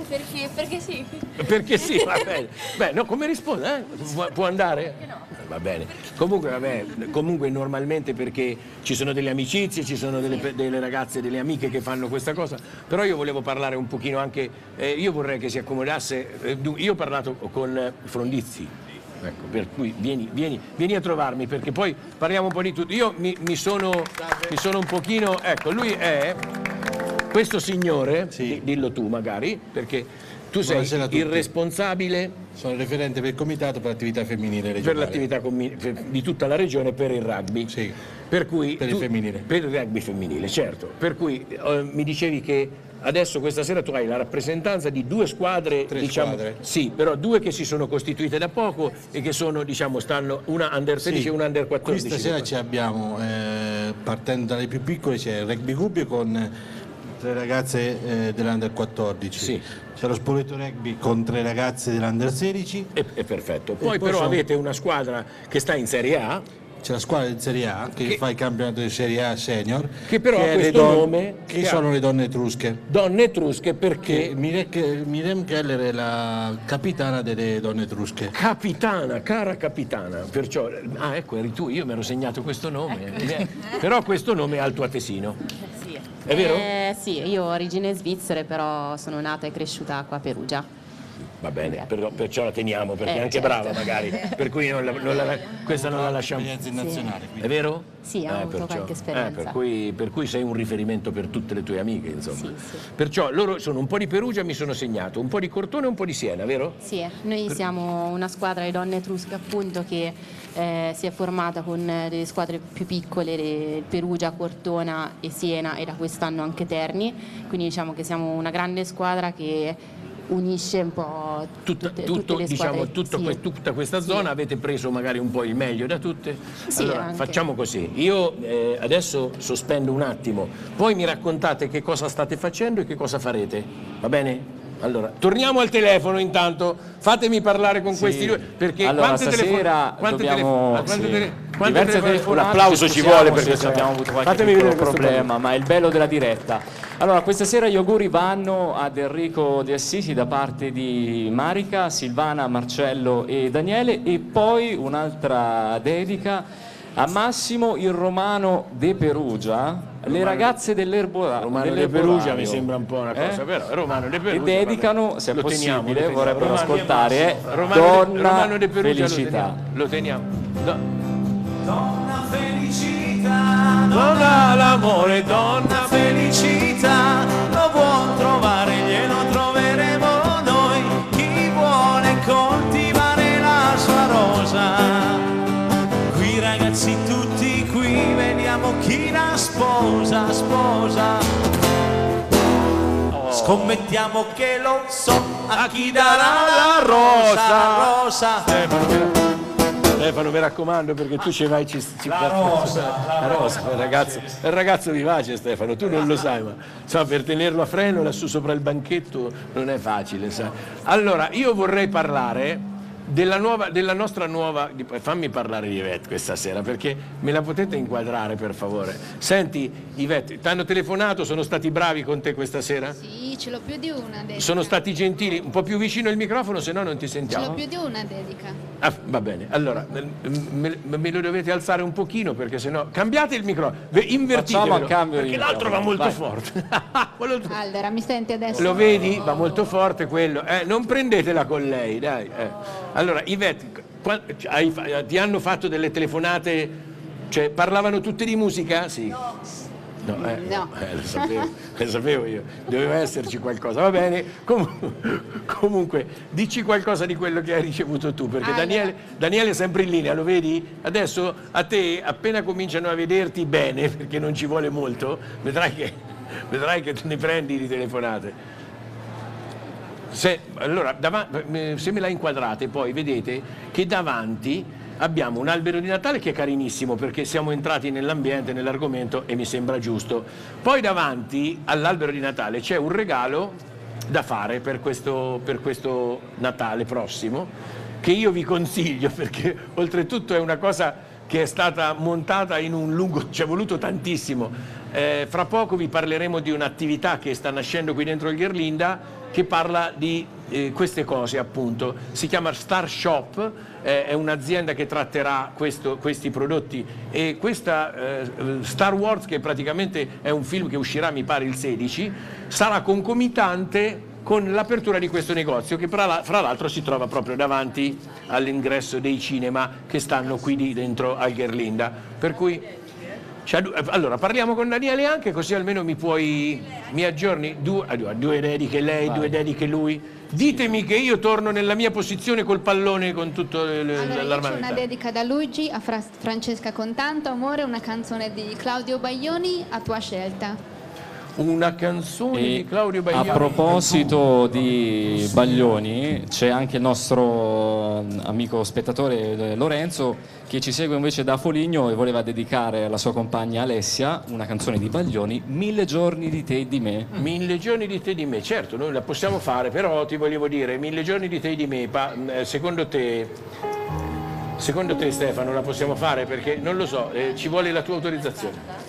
Perché, perché sì. Perché sì, va bene. Beh, no, come risponde? Eh? Può andare? No. Va bene. Comunque, vabbè, comunque normalmente perché ci sono delle amicizie, ci sono delle, sì. delle ragazze, delle amiche che fanno questa cosa, però io volevo parlare un pochino anche, eh, io vorrei che si accomodasse, eh, io ho parlato con Frondizi, ecco, per cui vieni, vieni, vieni a trovarmi perché poi parliamo un po' di tutto. Io mi, mi, sono, mi sono un pochino, ecco, lui è questo signore, sì. dillo tu magari, perché tu sei il responsabile. Sono il referente per il comitato per l'attività femminile regionale. Per l'attività di tutta la regione per il rugby. Sì, per cui per tu, il femminile. Per il rugby femminile, certo. Per cui eh, mi dicevi che adesso questa sera tu hai la rappresentanza di due squadre, Tre diciamo, squadre. Sì, però due che si sono costituite da poco e che sono, diciamo, stanno una under sedici sì. e una under quattordici. Questa sera ci abbiamo, eh, partendo dalle più piccole, c'è il rugby gubbio con tre ragazze eh, dell'Under quattordici, sì. c'è lo spoleto rugby con tre ragazze dell'Under sedici. È, è perfetto. Poi, poi però sono... avete una squadra che sta in Serie A. C'è la squadra di Serie A che, che fa il campionato di Serie A senior. Che però che ha questo don... nome. Che, che sono ha... le donne etrusche. Donne etrusche perché? Miriam Keller è la capitana delle donne etrusche. Capitana, cara capitana. Perciò, ah ecco, eri tu, io mi ero segnato questo nome. Però questo nome è Alto Atesino. Sì. È vero? Eh, sì, io ho origini svizzere, però sono nata e cresciuta qua a Perugia. Va bene, per, perciò la teniamo, perché eh, è anche certo. brava magari, per cui non la, non la, questa non la lasciamo. Sì. Nazionali, è vero? Sì, ho eh, avuto perciò. qualche esperienza. Eh, per, cui, per cui sei un riferimento per tutte le tue amiche, insomma. Sì, sì. Perciò loro sono un po' di Perugia, mi sono segnato, un po' di Cortona e un po' di Siena, vero? Sì, noi per... siamo una squadra di donne etrusche appunto che eh, si è formata con delle squadre più piccole, le Perugia, Cortona e Siena e da quest'anno anche Terni, quindi diciamo che siamo una grande squadra che unisce un po' Tutta, tutte, tutto, tutte le diciamo, squadre. tutto Sì. que, tutta questa zona, sì. Avete preso magari un po' il meglio da tutte. Sì, allora anche. facciamo così, io eh, adesso sospendo un attimo, poi mi raccontate che cosa state facendo e che cosa farete, va bene? Allora, torniamo al telefono intanto, fatemi parlare con sì. questi due, perché allora, quante stasera quante dobbiamo... quante sì. tele, quante diverse telefon- telefonate, un applauso ci vuole perché se abbiamo avuto qualche fatemi piccolo vedere problema, ma è il bello della diretta. Allora, questa sera gli auguri vanno ad Enrico De Assisi da parte di Marica, Silvana, Marcello e Daniele, e poi un'altra dedica a Massimo, il Romano de Perugia, le ragazze dell'Erbolario. Romano de Perugia mi sembra un po' una cosa, eh? però Romano de Perugia. E dedicano, se è lo possibile, teniamo, lo teniamo. vorrebbero Romano ascoltare, eh, Romano Donna de, Romano de Perugia Felicità. Lo teniamo. Lo teniamo. No. Donna felicità, donna l'amore, donna felicità, lo vuol trovare, glielo troveremo noi, chi vuole coltivare la sua rosa. Qui ragazzi tutti qui, vediamo chi la sposa, sposa. Oh. Scommettiamo che lo so, a chi darà la rosa, rosa. Stefano, Stefano, mi raccomando, perché tu ci vai, ci, ci la rosa, la, la rosa, è un ragazzo, è un ragazzo vivace Stefano, tu non lo sai, ma insomma, per tenerlo a freno lassù sopra il banchetto non è facile, sai. Allora, io vorrei parlare della, nuova, della nostra nuova, fammi parlare di Yvette questa sera, perché me la potete inquadrare per favore. Senti Yvette, ti hanno telefonato, sono stati bravi con te questa sera? Sì, ce l'ho più di una dedica. Sono stati gentili, un po' più vicino il microfono, se no non ti sentiamo. Ce l'ho più di una dedica. Ah, va bene, allora me, me lo dovete alzare un pochino, perché se no cambiate il microfono, invertitelo, perché l'altro va molto Vai. forte. Allora, mi senti adesso? Lo vedi? Va molto forte quello, eh, non prendetela con lei, dai. Eh. Allora, Yvette, hai, ti hanno fatto delle telefonate, cioè parlavano tutte di musica? Sì. No. No, eh, no. Eh, lo, sapevo, lo sapevo io, doveva esserci qualcosa, va bene? Com- comunque, dici qualcosa di quello che hai ricevuto tu, perché allora. Daniele, Daniele è sempre in linea, lo vedi? Adesso a te, appena cominciano a vederti bene, perché non ci vuole molto, vedrai che, vedrai che te ne prendi di telefonate. Se, allora, dav- se me la inquadrate poi vedete che davanti abbiamo un albero di Natale che è carinissimo, perché siamo entrati nell'ambiente, nell'argomento, e mi sembra giusto. Poi davanti all'albero di Natale c'è un regalo da fare per questo, per questo Natale prossimo, che io vi consiglio, perché oltretutto è una cosa che è stata montata in un lungo, ci è voluto tantissimo. Eh, fra poco vi parleremo di un'attività che sta nascendo qui dentro il Gherlinda, che parla di eh, queste cose, appunto. Si chiama Star Shop, eh, è un'azienda che tratterà questo, questi prodotti, e questa eh, Star Wars, che praticamente è un film che uscirà mi pare il sedici, sarà concomitante con l'apertura di questo negozio, che fra l'altro si trova proprio davanti all'ingresso dei cinema che stanno qui di dentro al Gherlinda. Per cui, allora parliamo con Daniele anche, così almeno mi puoi, mi aggiorni, due, due dediche lei, Vai. due dediche lui. Ditemi che io torno nella mia posizione col pallone con tutto allora, l'armamento. Una dedica da Luigi a Fra Francesca con tanto amore, una canzone di Claudio Baglioni a tua scelta. Una canzone e di Claudio Baglioni. A proposito di Baglioni, c'è anche il nostro amico spettatore Lorenzo che ci segue invece da Foligno e voleva dedicare alla sua compagna Alessia una canzone di Baglioni, Mille giorni di te e di me. Mille giorni di te e di me, certo, noi la possiamo fare, però ti volevo dire, Mille giorni di te e di me, secondo te, secondo te Stefano la possiamo fare? Perché non lo so, eh, ci vuole la tua autorizzazione.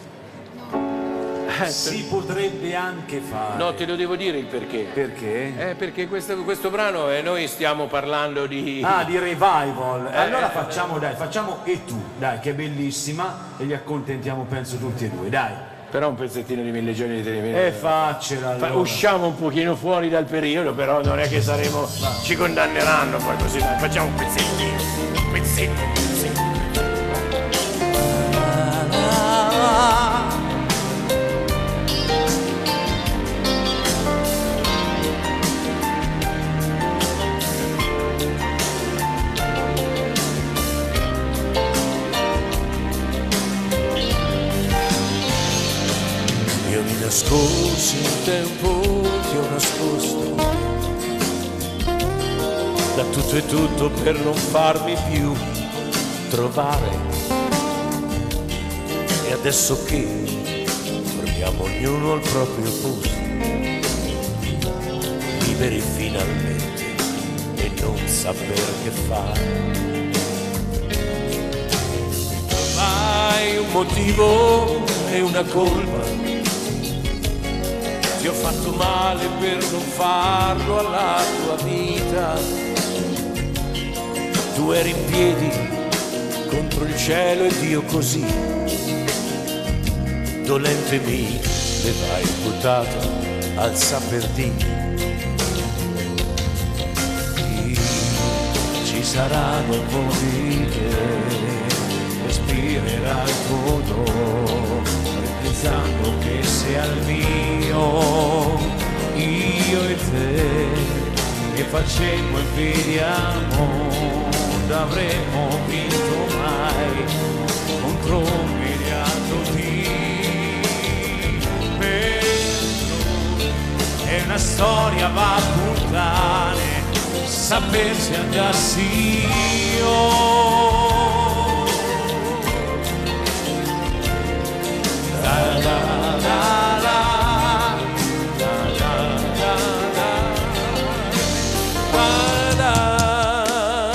Si potrebbe anche fare. No, te lo devo dire il perché. Perché? Eh, perché questo, questo brano e noi stiamo parlando di... Ah, di revival. Eh, allora eh, facciamo, dai, facciamo E tu, dai, che è bellissima, e li accontentiamo penso tutti e due, dai. Però un pezzettino di Mille giorni di te. E faccela allora. Usciamo un pochino fuori dal periodo, però non è che saremo... ci condanneranno poi così, dai, facciamo un pezzettino, un pezzetto, un pezzetto. Nascosi un tempo ti ho nascosto da tutto e tutto per non farmi più trovare, e adesso che torniamo ognuno al proprio posto, liberi finalmente e non saper che fare, trovai un motivo e una colpa. Ti ho fatto male per non farlo alla tua vita. Tu eri in piedi contro il cielo ed io così, dolente mi l'hai buttata al saper di. Ci saranno modi che respirerà il tuo odore, pensando che sia il mio, io e te, che facemmo e vediamo, d'avremo vinto mai contro un miliardo di. Per noi è una storia va a puttane, sapersi andassi io. La la la la, la la la la, la.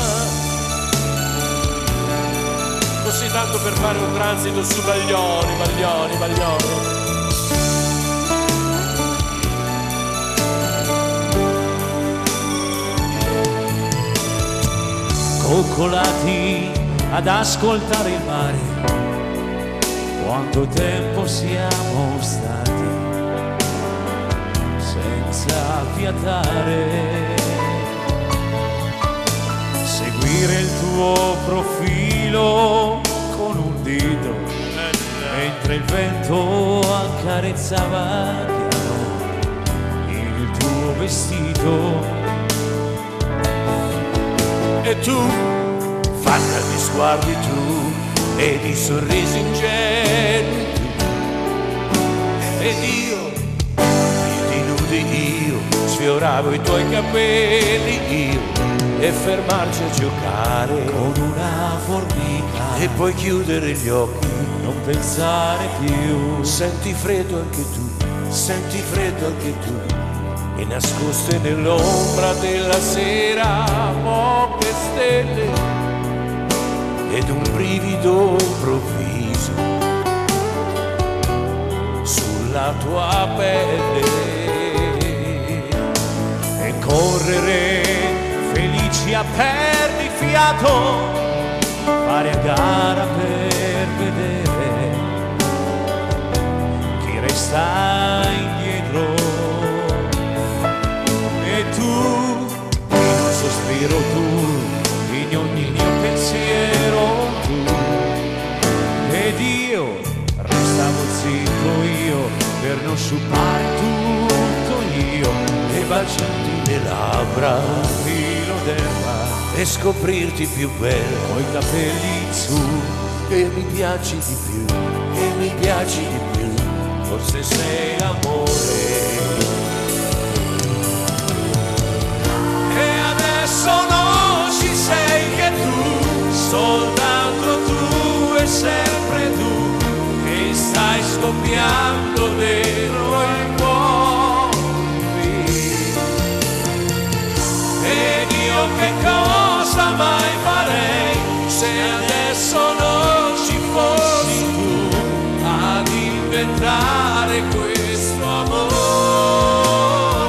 Così tanto per fare un transito su Baglioni, Baglioni, Baglioni. Coccolati ad ascoltare il mare, quanto tempo siamo stati senza fiatare, seguire il tuo profilo con un dito, mentre il vento accarezzava piano il tuo vestito, e tu, fatta di sguardi tu e di sorrisi ingenui, ed io, di nudi io, sfioravo i tuoi capelli io, e fermarci a giocare con una formica, e poi chiudere gli occhi, non pensare più. Senti freddo anche tu, senti freddo anche tu, e nascoste nell'ombra della sera poche stelle, ed un brivido improvviso sulla tua pelle. correre felici a perdifiato, fare a gara per vedere chi resta indietro. E tu, in un sospiro tu, in ogni mio pensiero tu, ed io restavo zitto io per non sciupare tutto io, e baciarti le labbra, un filo d'erba, e scoprirti più bella, coi capelli su, e mi piaci di più, e mi piaci di più, forse sei l'amore. E adesso non ci sei che tu, soltanto tu e sempre tu, che stai scoppiando dentro i cuori. Ed io che cosa mai farei se adesso non ci fossi tu ad inventare questo amore.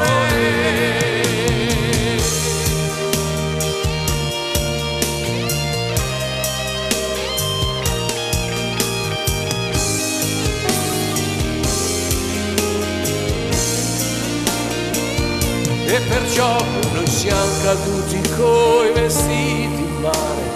E perciò noi siamo caduti coi vestiti in mare,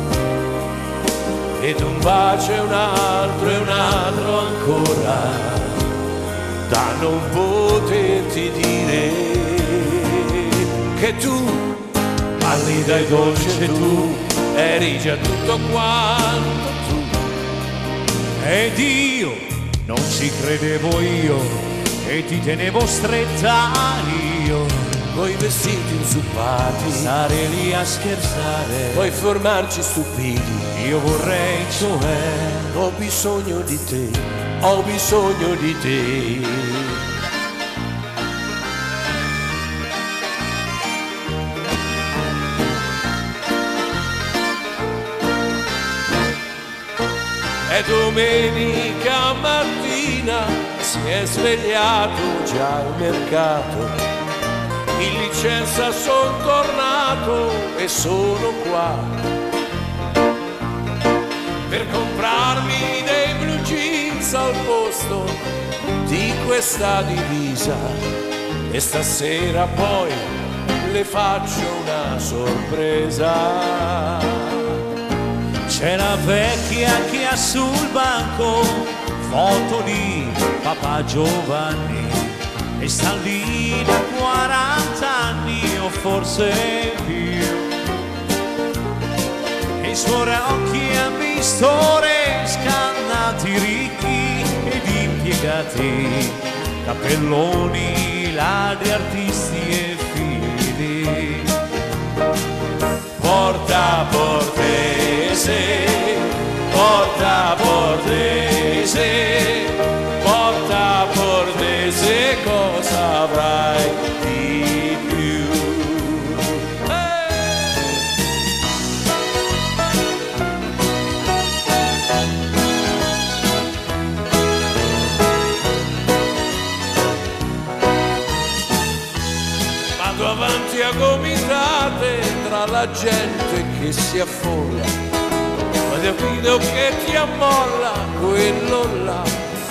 ed un bacio e un altro e un altro ancora, da non poterti dire che tu, pallida e dolce tu, eri già tutto quanto tu. Ed io non ci credevo io, e ti tenevo stretta io, coi vestiti inzuppati, stare lì a scherzare, poi fermarci stupidi. Io vorrei, cioè, ho bisogno di te, ho bisogno di te. È domenica mattina, si è svegliato già al mercato, in licenza son tornato e sono qua per comprarmi dei blue jeans al posto di questa divisa, e stasera poi le faccio una sorpresa. C'è la vecchia che ha sul banco foto di papà Giovanni, e sta lì da quarant'anni o forse più, e i suoi occhi han visto re scannati, ricchi ed impiegati, cappelloni, ladri, artisti e figli. Porta portese, porta portese, porta portese, cosa avrai di più? Vado avanti a gomitate tra la gente che si affolla, ma ti vedo che ti ammolla quello là.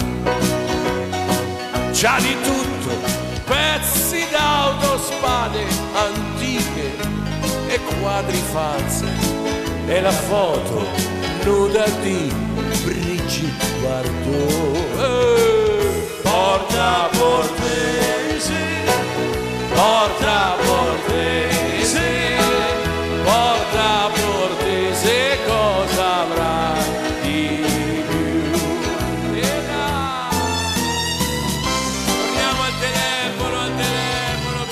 C'ha di tutto, pezzi d'auto, spade antiche e quadri false, e la foto nuda di Brigitte Bardot. Eh, porta portese, porta portese, porta portese, cosa avrà di più? E là, torniamo al telefono, al telefono,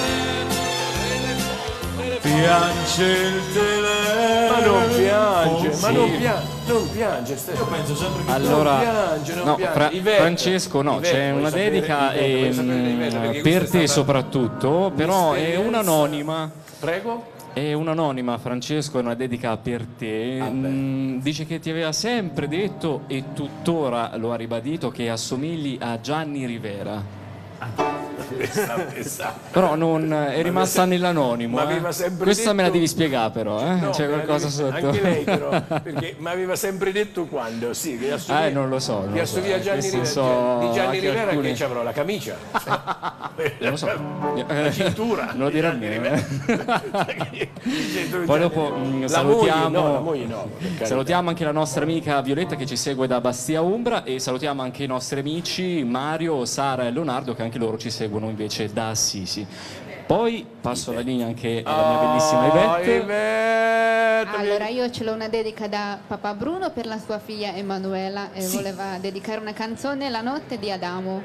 telefono, telefono. Piange il telefono. Ma non piange, ma non piange. Non piange, Stefano. Io penso sempre che allora, non piange, non no, piange. Fra- Ivette, Francesco, no, Ivette, c'è vuoi una sapere- dedica Ivette, vuoi ehm, sapere di Ivette? Perché per questa te è stata soprattutto, però è misteriosa. un'anonima. Prego? È un'anonima, Francesco, è una dedica per te. Mm, dice che ti aveva sempre detto, e tuttora lo ha ribadito, che assomigli a Gianni Rivera. Esatto, esatto. Però non è rimasta nell'anonimo. Ma aveva eh. sempre Questa detto- me la devi spiegare però, eh? No, C'è me la qualcosa devi- sotto. Anche lei però, perché mi aveva sempre detto quando, sì, che assomiglia, Eh, non lo so. non che lo so. assomiglia a Gianni Questi Rivera, so di Gianni anche Rivera alcuni- che ci avrò la camicia. Non lo so. La cintura. Non lo dire a me. eh. Poi dopo mh, La salutiamo, moglie no, la moglie no, per carità. salutiamo anche la nostra amica Violetta che ci segue da Bastia Umbra e salutiamo anche i nostri amici Mario, Sara e Leonardo che anche loro ci seguono invece da Assisi. Poi passo la linea anche alla mia bellissima Ivette. Allora io ce l'ho una dedica da papà Bruno per la sua figlia Emanuela e Sì. voleva dedicare una canzone, La notte di Adamo.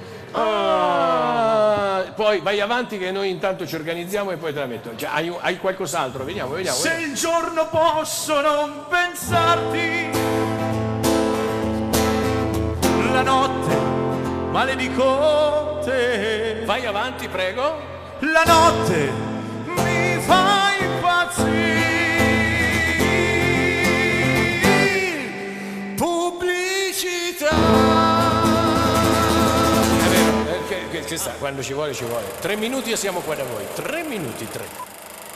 Ah, poi vai avanti che noi intanto ci organizziamo e poi te la metto. Cioè, hai, hai qualcos'altro? Vediamo, vediamo. Se vediamo. il giorno posso non pensarti, la notte maledico te. Vai avanti, prego. La notte mi fa impazzire. Pubblicità. È vero, eh, che, che, che sta, quando ci vuole ci vuole. Tre minuti e siamo qua da voi. Tre minuti, tre.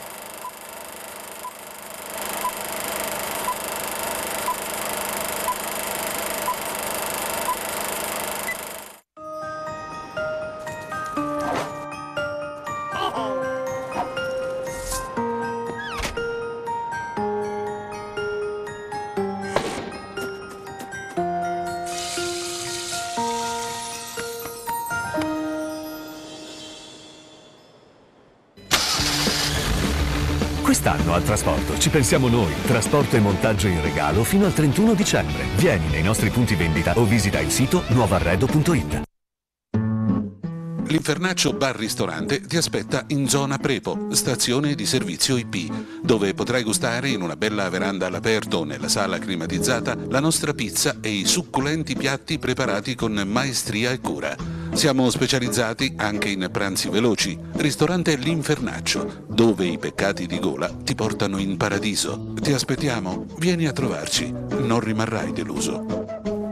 Quest'anno al trasporto ci pensiamo noi. Trasporto e montaggio in regalo fino al trentuno dicembre. Vieni nei nostri punti vendita o visita il sito nuovarredo punto it. L'Infernaccio Bar Ristorante ti aspetta in zona Prepo, stazione di servizio I P, dove potrai gustare in una bella veranda all'aperto nella sala climatizzata la nostra pizza e i succulenti piatti preparati con maestria e cura. Siamo specializzati anche in pranzi veloci. Ristorante L'Infernaccio, dove i peccati di gola ti portano in paradiso. Ti aspettiamo, vieni a trovarci, non rimarrai deluso.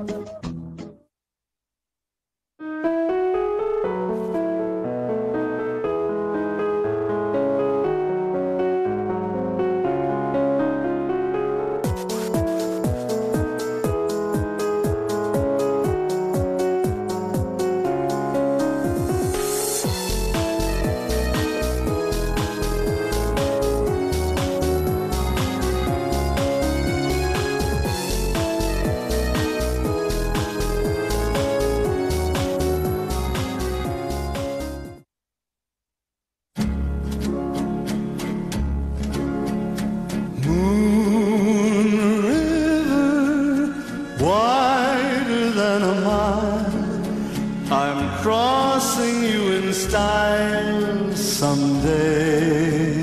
Wider than a mile, I'm crossing you in style someday.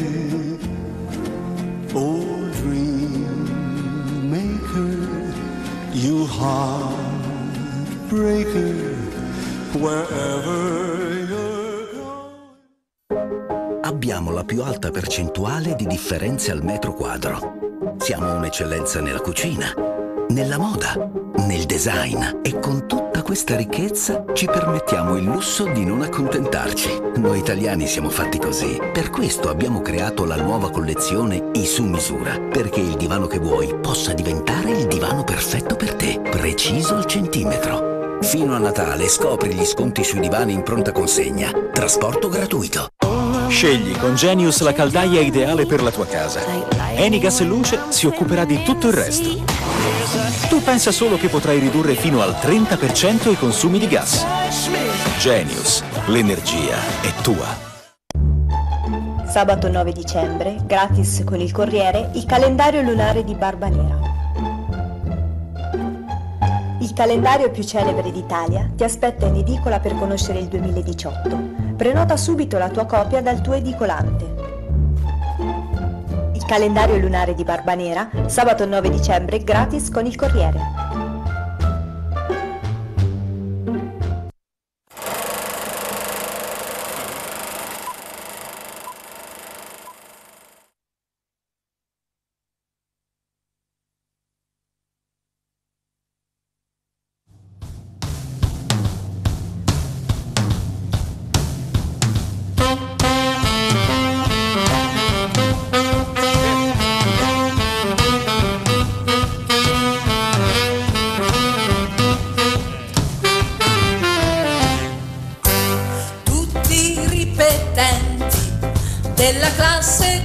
Oh, dream maker, you heartbreaker, wherever you're going. Abbiamo la più alta percentuale di differenze al metro quadro. Siamo un'eccellenza nella cucina, nella moda, nel design e con tutta questa ricchezza ci permettiamo il lusso di non accontentarci. Noi italiani siamo fatti così. Per questo abbiamo creato la nuova collezione I Su Misura, perché il divano che vuoi possa diventare il divano perfetto per te, preciso al centimetro. Fino a Natale scopri gli sconti sui divani in pronta consegna. Trasporto gratuito. Scegli con Genius la caldaia ideale per la tua casa. Enigas Luce si occuperà di tutto il resto. Tu pensa solo che potrai ridurre fino al trenta per cento i consumi di gas. Genius, l'energia è tua. Sabato nove dicembre, gratis con il Corriere, il calendario lunare di Barbanera. Il calendario più celebre d'Italia ti aspetta in edicola per conoscere il duemiladiciotto. Prenota subito la tua copia dal tuo edicolante. Il calendario lunare di Barbanera, sabato nove dicembre, gratis con il Corriere.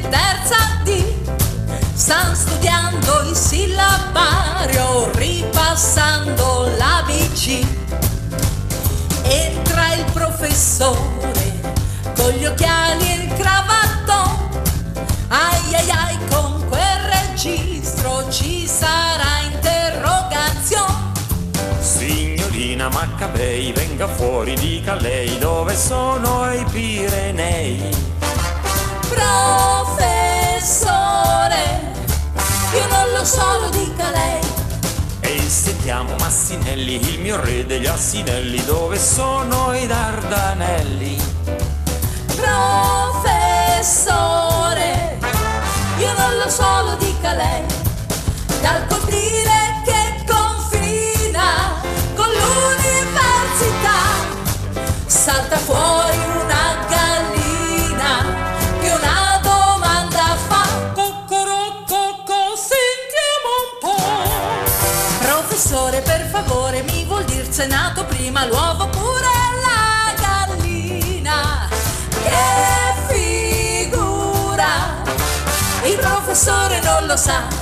terza D, stan studiando il sillabario, ripassando l'A B C. Entra il professore con gli occhiali e il cravattone. Ai ai ai, con quel registro ci sarà interrogazione. Signorina Maccabei, venga fuori, dica lei dove sono i Pirenei. Professore, io non lo so, lo dica lei. E sentiamo Massinelli, il mio re degli assinelli, dove sono i Dardanelli. Professore, io non lo so, lo dica lei. Dal cortile che confina con l'università salta fuori una gallina che una domanda fa. Cocorocco, sentiamo un po'. Professore, per favore, mi vuol dir se è nato prima l'uovo oppure la gallina? Che figura, il professore non lo sa.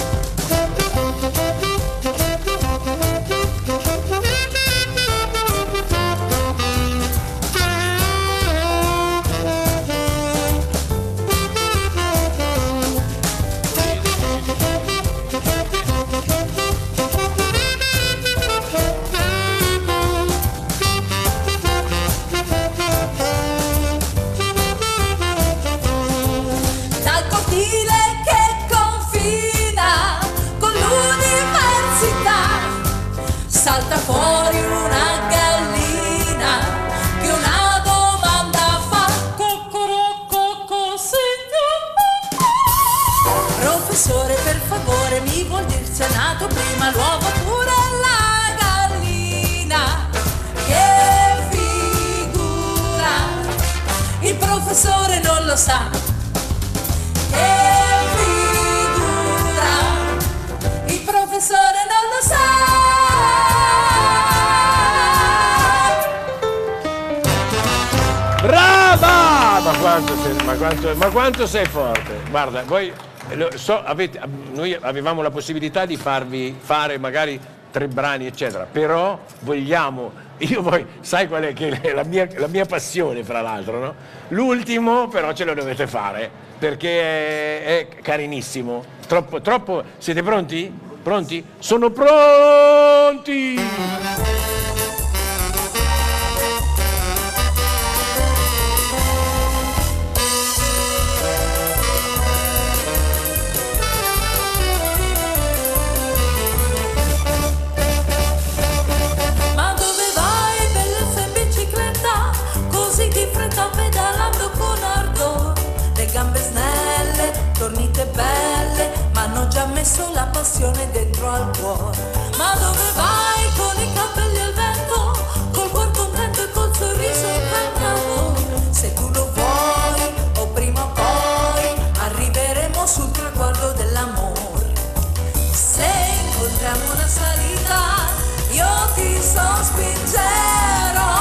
Salta fuori una gallina che una domanda fa. Cocorocco, signor. Professore, per favore, mi vuol dir se è nato prima l'uovo oppure la gallina? Che figura, il professore non lo sa. Che figura, il professore non lo sa. Brava! Ma quanto sei, ma quanto, ma quanto sei forte! Guarda, voi so, avete, noi avevamo la possibilità di farvi fare magari tre brani, eccetera, però vogliamo, io poi, sai qual è che è la mia, la mia passione, fra l'altro, no? L'ultimo però ce lo dovete fare, perché è, è carinissimo. Troppo, troppo, siete pronti? Pronti? Sono pronti! Pedalando con ardor, le gambe snelle, tornite belle, ma hanno già messo la passione dentro al cuore. Ma dove vai con i capelli al vento, col cuor contento e col sorriso incantato? Se tu lo vuoi, o prima o poi, arriveremo sul traguardo dell'amore. Se incontriamo una salita, io ti sospingerò.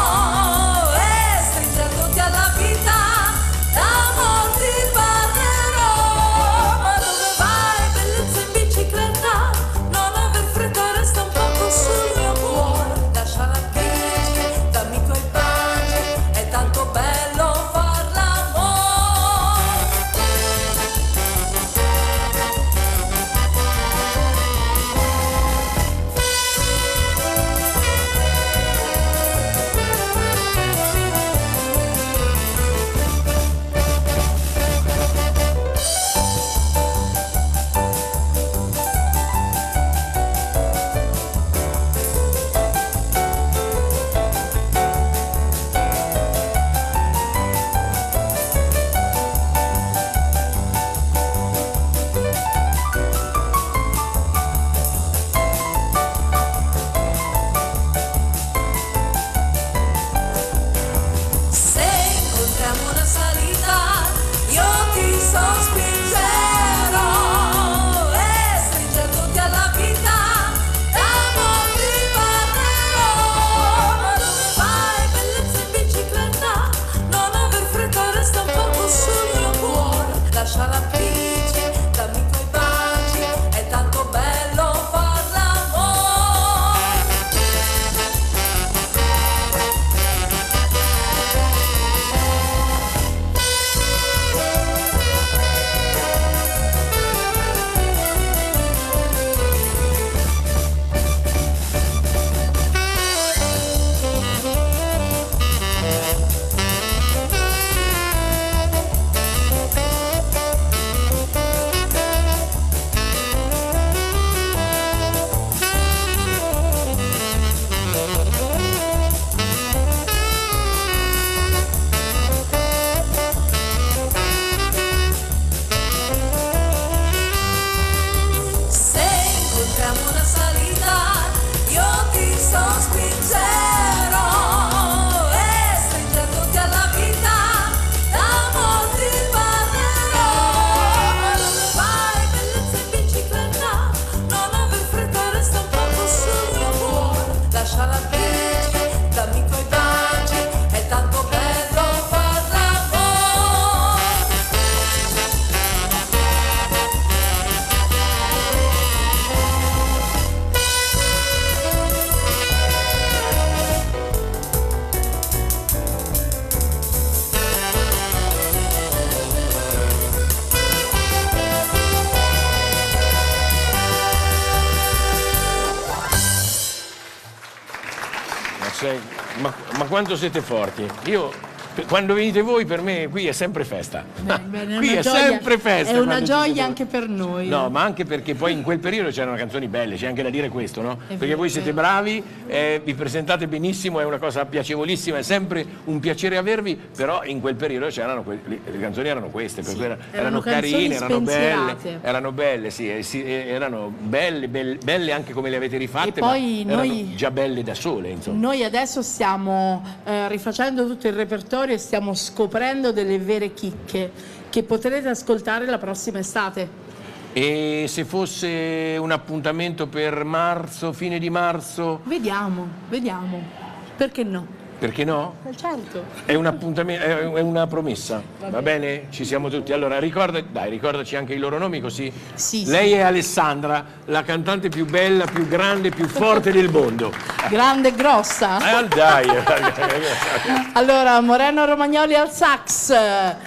sei, ma, ma quanto siete forti? Io quando venite voi, per me qui è sempre festa. Bene, bene, Qui una è gioia- sempre festa. È una quando ci siete gioia voi. anche per noi. No, ma anche perché poi in quel periodo c'erano canzoni belle, c'è anche da dire questo, no? Perché vero, voi è siete vero. bravi, eh, vi presentate benissimo, è una cosa piacevolissima, è sempre un piacere avervi, però in quel periodo c'erano que- le, le canzoni erano queste, per Sì, cui era- erano erano canzoni carine, erano belle, spensierate. erano belle, sì, eh, sì, eh, erano belle, belle, belle anche come le avete rifatte, E poi ma erano noi- già belle da sole, insomma. Noi adesso stiamo eh, rifacendo tutto il repertorio e stiamo scoprendo delle vere chicche che potrete ascoltare la prossima estate. E se fosse un appuntamento per marzo, fine di marzo, Vediamo, vediamo. Perché no? perché no? Certo. È un appuntamento, è una promessa, va bene? Ci siamo tutti. Allora, ricorda, dai, ricordaci anche i loro nomi così. Sì, Lei è Alessandra, la cantante più bella, più grande, più forte del mondo. Grande e grossa. Eh, dai. Allora, Moreno Romagnoli al sax,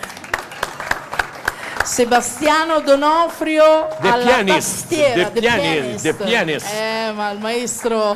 Sebastiano Donofrio The alla pianist, tastiera, the pianist, the pianist. Eh, ma il maestro.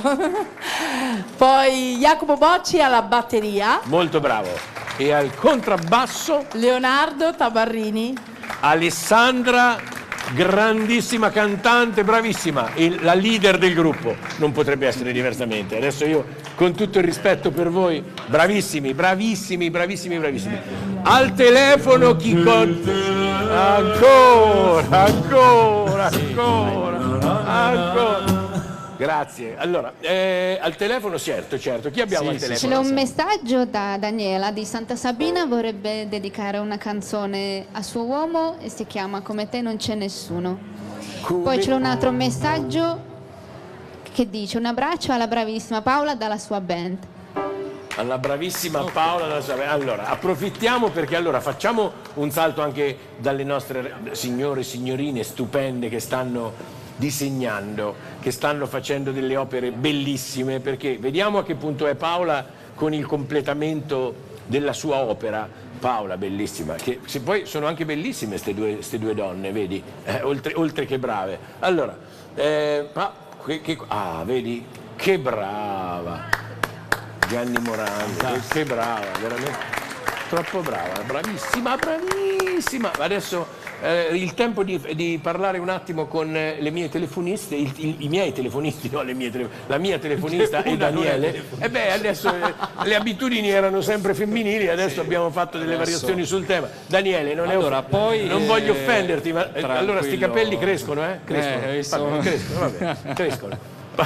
Poi Jacopo Bocci alla batteria, Molto bravo. E al contrabbasso Leonardo Tabarrini, Alessandra, grandissima cantante, bravissima, e la leader del gruppo. Non potrebbe essere diversamente. Adesso io, con tutto il rispetto per voi, bravissimi, bravissimi, bravissimi, bravissimi. Al telefono chi con... Ancora, ancora, ancora, ancora. Grazie. Allora, eh, al telefono, certo, certo. Chi abbiamo al C'è telefono? un messaggio da Daniela di Santa Sabina, vorrebbe dedicare una canzone a suo uomo e si chiama Come te non c'è nessuno. Poi c'è un altro messaggio che dice un abbraccio alla bravissima Paola dalla sua band. Alla bravissima Paola della sua- allora approfittiamo perché allora facciamo un salto anche dalle nostre signore e signorine stupende che stanno disegnando, che stanno facendo delle opere bellissime, perché vediamo a che punto è Paola con il completamento della sua opera. Paola, bellissima, che se poi sono anche bellissime queste due, ste due donne, vedi, eh, oltre, oltre che brave. Allora, eh, ma che, che- ah, vedi, che brava Gianni Morandi, che, che brava, veramente troppo brava, bravissima, bravissima. Adesso eh, il tempo di, di parlare un attimo con eh, le mie telefoniste, il- il- i miei telefonisti, no, le mie tele- la mia telefonista e Una non è Daniele. telefonista. E beh, adesso eh, le abitudini erano sempre femminili, adesso abbiamo fatto delle Adesso- variazioni sul tema. Daniele, non, è Allora, off- poi, non voglio eh, offenderti, ma eh, allora sti tranquillo. capelli crescono, eh? Crescono, Eh, hai visto? Vabbè, crescono, vabbè, crescono.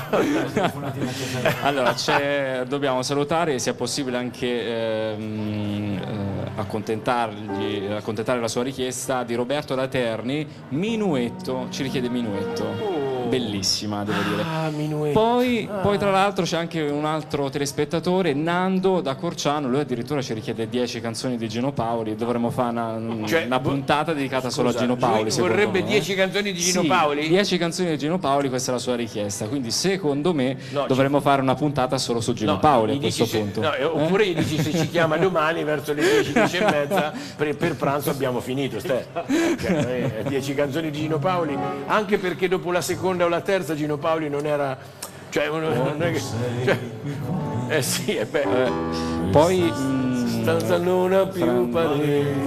Allora, c'è- dobbiamo salutare, se è possibile anche ehm, eh, accontentargli, accontentare la sua richiesta, di Roberto da Terni, Minuetto, ci richiede Minuetto. Bellissima, devo dire. Ah, Minuetto. Poi, poi tra l'altro c'è anche un altro telespettatore, Nando da Corciano, lui addirittura ci richiede dieci canzoni di Gino Paoli, dovremmo fare una, Cioè, una puntata dedicata solo a Scusa, Gino Paoli. lui secondo vorrebbe me. dieci canzoni di Gino Sì, Paoli? dieci canzoni di Gino Paoli, questa è la sua richiesta, quindi secondo me No, dovremmo fare una puntata solo su Gino No, Paoli a gli questo dici se- punto. no, eh, oppure gli dici se ci chiama domani verso le dieci, dieci e mezza, per, per pranzo abbiamo finito. Ste. Cioè, eh, dieci canzoni di Gino Paoli, anche perché dopo la seconda o la terza Gino Paoli non era... Cioè, uno, non è che, cioè, eh sì, e beh, Eh, poi mm, stanza non ha più pareti,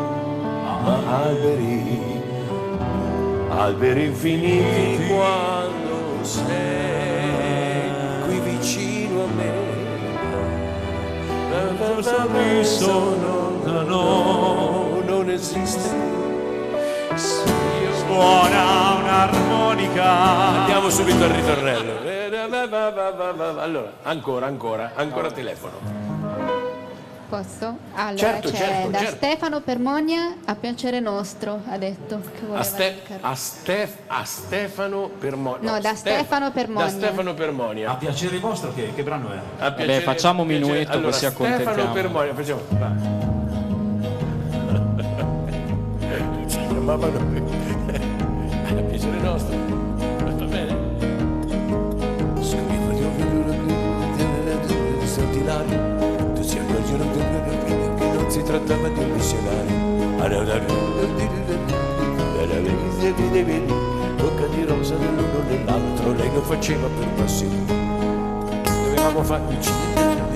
ma alberi, alberi infiniti quando sei qui vicino a me. Mi sono, no, no, non esiste. Suona un'armonica. Andiamo subito al ritornello. Allora, ancora, ancora, ancora telefono. Posso? Allora Certo, c'è certo, da certo. Stefano Permonia a piacere nostro, ha detto che voleva A, Ste- dedicare. a, Stef- a Stefano Permonia. No, da Stefano Permonia. Da Stefano Permonia. A piacere vostro che, che brano è? A Vabbè, facciamo un piacere- minuetto allora, così accontentiamo. Stefano Permonia, facciamo. Si chiamavano a piacere nostro. Va bene? Senti l'aria, tu si accorgono che non si trattava di un missionario. Bocca di rosa dell'uno nell'altro, lei lo faceva per passione. Dovevamo fare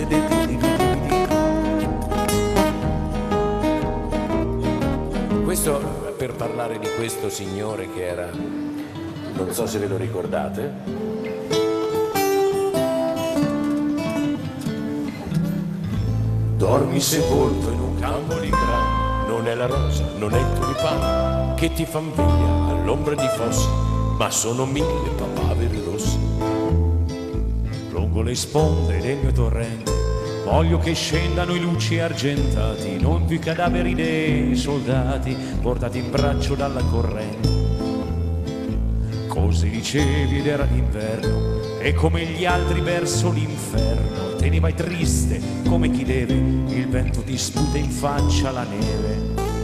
questo, per parlare di questo signore che era, non so se ve lo ricordate, dormi sepolto in un campo di grano, non è la rosa, non è il tulipano che ti fan veglia all'ombra di fossi, ma sono mille papaveri rossi. Lungo le sponde del mio torrente voglio che scendano i luci argentati, non più i cadaveri dei soldati portati in braccio dalla corrente. Così dicevi ed era d'inverno e come gli altri verso l'inferno te ne vai triste come chi deve, il vento ti sputa in faccia la neve.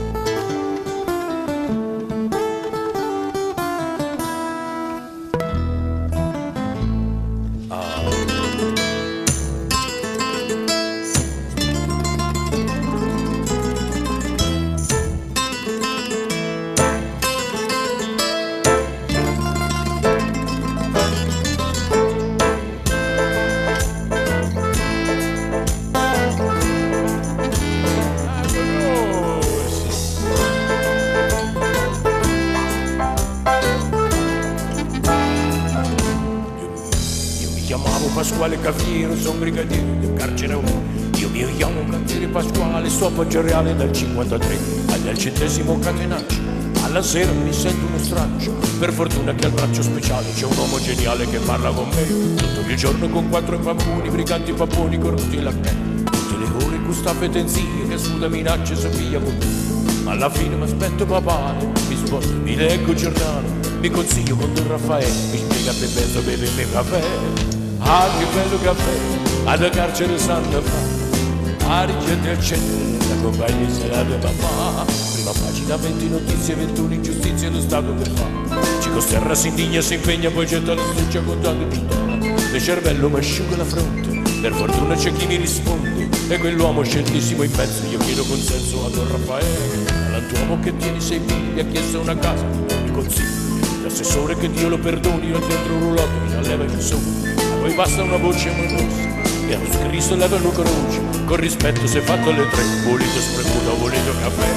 Pasquale Cafiero, son brigadiere del carcere uno. Io mi chiamo Cantiere Pasquale, sto a Poggioreale dal cinquantatré al centesimo catenaccio. Alla sera mi sento uno straccio, per fortuna che al braccio speciale c'è un uomo geniale che parla con me. Tutto il giorno con quattro papponi, briganti papponi corrotti la me. Tutte le ore questa petenzie che suda minacce si piglia con me. Alla fine mi aspetto papà, mi sposo, mi leggo il giornale, mi consiglio con Don Raffaele, mi spiega per penso beve il mio caffè. Ah, che bello caffè, alla carcere Santa Fa, a ricette al centro, la compagnia serata papà. Prima pagina, venti notizie, ventuno ingiustizie, lo Stato per fa. Ci costerra, si indigna, si impegna, poi getta la stuccia con tanto di il cervello mi asciuga la fronte, per fortuna c'è chi mi risponde, e quell'uomo sceltissimo in mezzo, io chiedo consenso a Don Raffaele. All'uomo che tieni sei figli, mi ha chiesto una casa, mi consiglio. L'assessore che Dio lo perdoni, io dentro un roulotte mi leva il sole. Poi basta una voce amorosa e allo Cristo leva una croce, con rispetto se fatto alle tre, volete spremuto, volete caffè.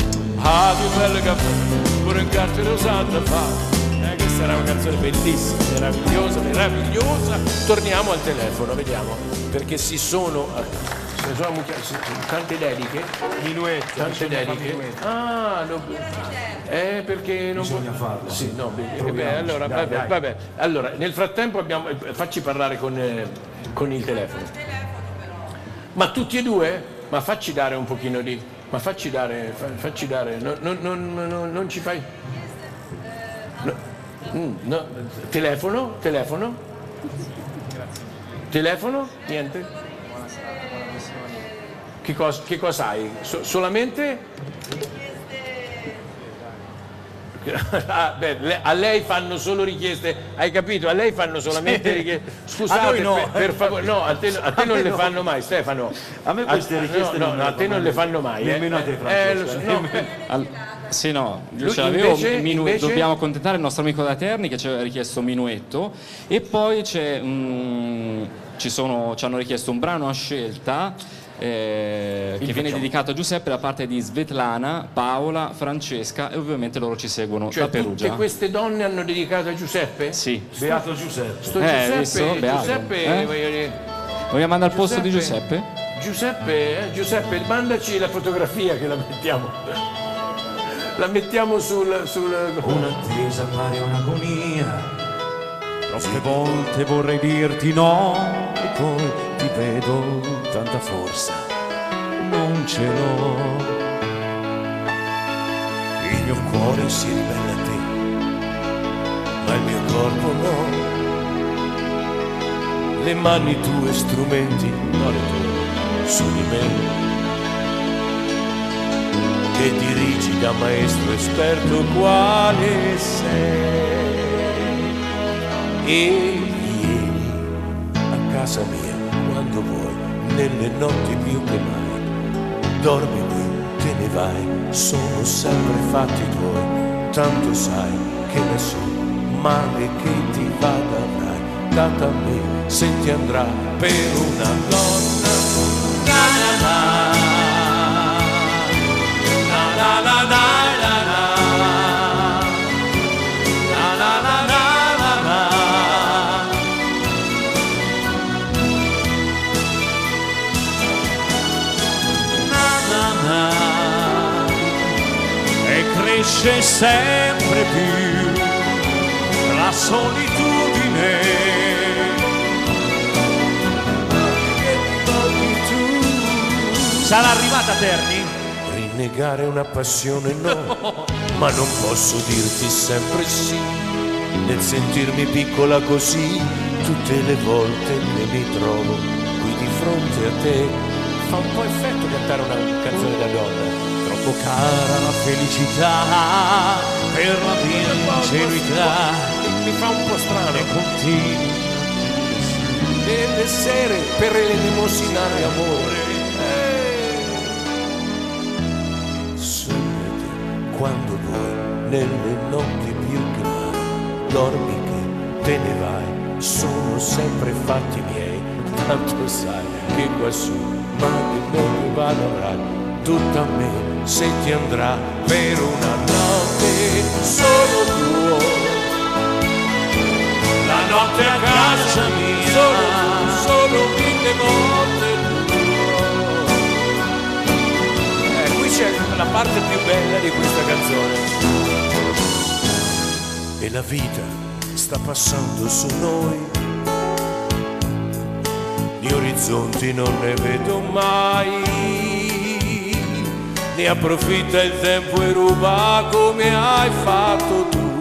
Ah, che bello caffè, pure in carcere usata fa. Eh, questa era una canzone bellissima, meravigliosa, meravigliosa. Torniamo al telefono, vediamo, perché si sono, ci sono tante dediche, minuetti, tante dediche. Ah, no, eh, perché non bisogna può... farlo. Sì, no, beh, beh, allora, dai, vabbè, dai. vabbè. Allora, nel frattempo abbiamo, facci parlare con, eh, con il telefono. Ma tutti e due? Ma facci dare un pochino di, ma facci dare, fa, facci dare, no, no, no, no, non ci fai? No, no, telefono, telefono, telefono, niente. Che cosa, che cosa hai? So, solamente? Ah, beh, a lei fanno solo richieste, hai capito? A lei fanno solamente sì. richieste. Scusate, no. per, per favore, no, a te, a te a non le no. fanno mai, Stefano. A me queste richieste no, non no, no, a te non le fanno mai. Nemmeno eh. a te, Francesco. Eh, no. Al, sì, no, Lui, ce l'avevo, invece, minu- invece... dobbiamo accontentare il nostro amico da Terni che ci ha richiesto Minuetto e poi c'è, mm, ci, sono, ci hanno richiesto un brano a scelta. Eh, che viene dedicato a Giuseppe da parte di Svetlana, Paola, Francesca e ovviamente loro ci seguono cioè, da Perugia. Tutte queste donne hanno dedicato a Giuseppe? Sì. Beato Giuseppe. Sto eh, Giuseppe, visto? Beato. Giuseppe eh? voglio dire... Vogliamo andare al posto di Giuseppe? Giuseppe, eh? Giuseppe, mandaci la fotografia che la mettiamo. La mettiamo sul... sul... Un'attesa pare un'agonia. Troppe volte vorrei dirti no e poi ti vedo tanta forza, non ce l'ho. Il mio cuore si ribella a te, ma il mio corpo no. Le mani tue strumenti, no le tue, su di me, che dirigi da maestro esperto quale sei. E vieni a casa mia quando vuoi, nelle notti più che mai. Dormi qui, te ne vai, sono sempre fatti tuoi. Tanto sai che nessun male che ti vada avrai. Data a me se ti andrà per una donna. Na na na, na na na na na. cresce sempre più la solitudine. Sarà arrivata Terni? Rinnegare una passione no, ma non posso dirti sempre sì. Nel sentirmi piccola così, tutte le volte che mi trovo qui di fronte a te, fa un po' effetto cantare una canzone da donna. Troppo cara la felicità per la mia ingenuità, mi fa un po' strano. E continui delle sere per elemosinare amore. Quando vuoi, nelle notti più che mai, dormi che te ne vai, sono sempre fatti miei, tanto sai che quassù, ma che me vado avrai, tutta a me se ti andrà per una notte solo tuo. La notte a casa mia, solo, solo mille volte c'è la parte più bella di questa canzone. E la vita sta passando su noi, gli orizzonti non ne vedo mai, ne approfitta il tempo e ruba come hai fatto tu,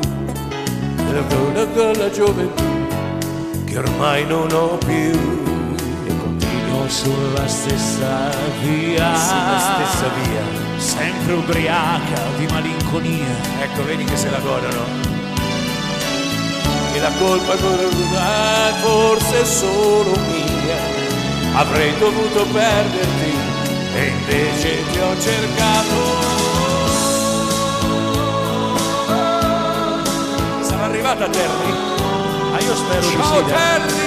la gioventù che ormai non ho più. Sulla stessa via, sulla stessa via, sempre ubriaca di malinconia. Ecco, vedi che se la godono. E la colpa è forse solo mia, avrei dovuto perderti e invece ti ho cercato. Sarà arrivata Terni? Ah, io spero Ciao, di sì. Terni!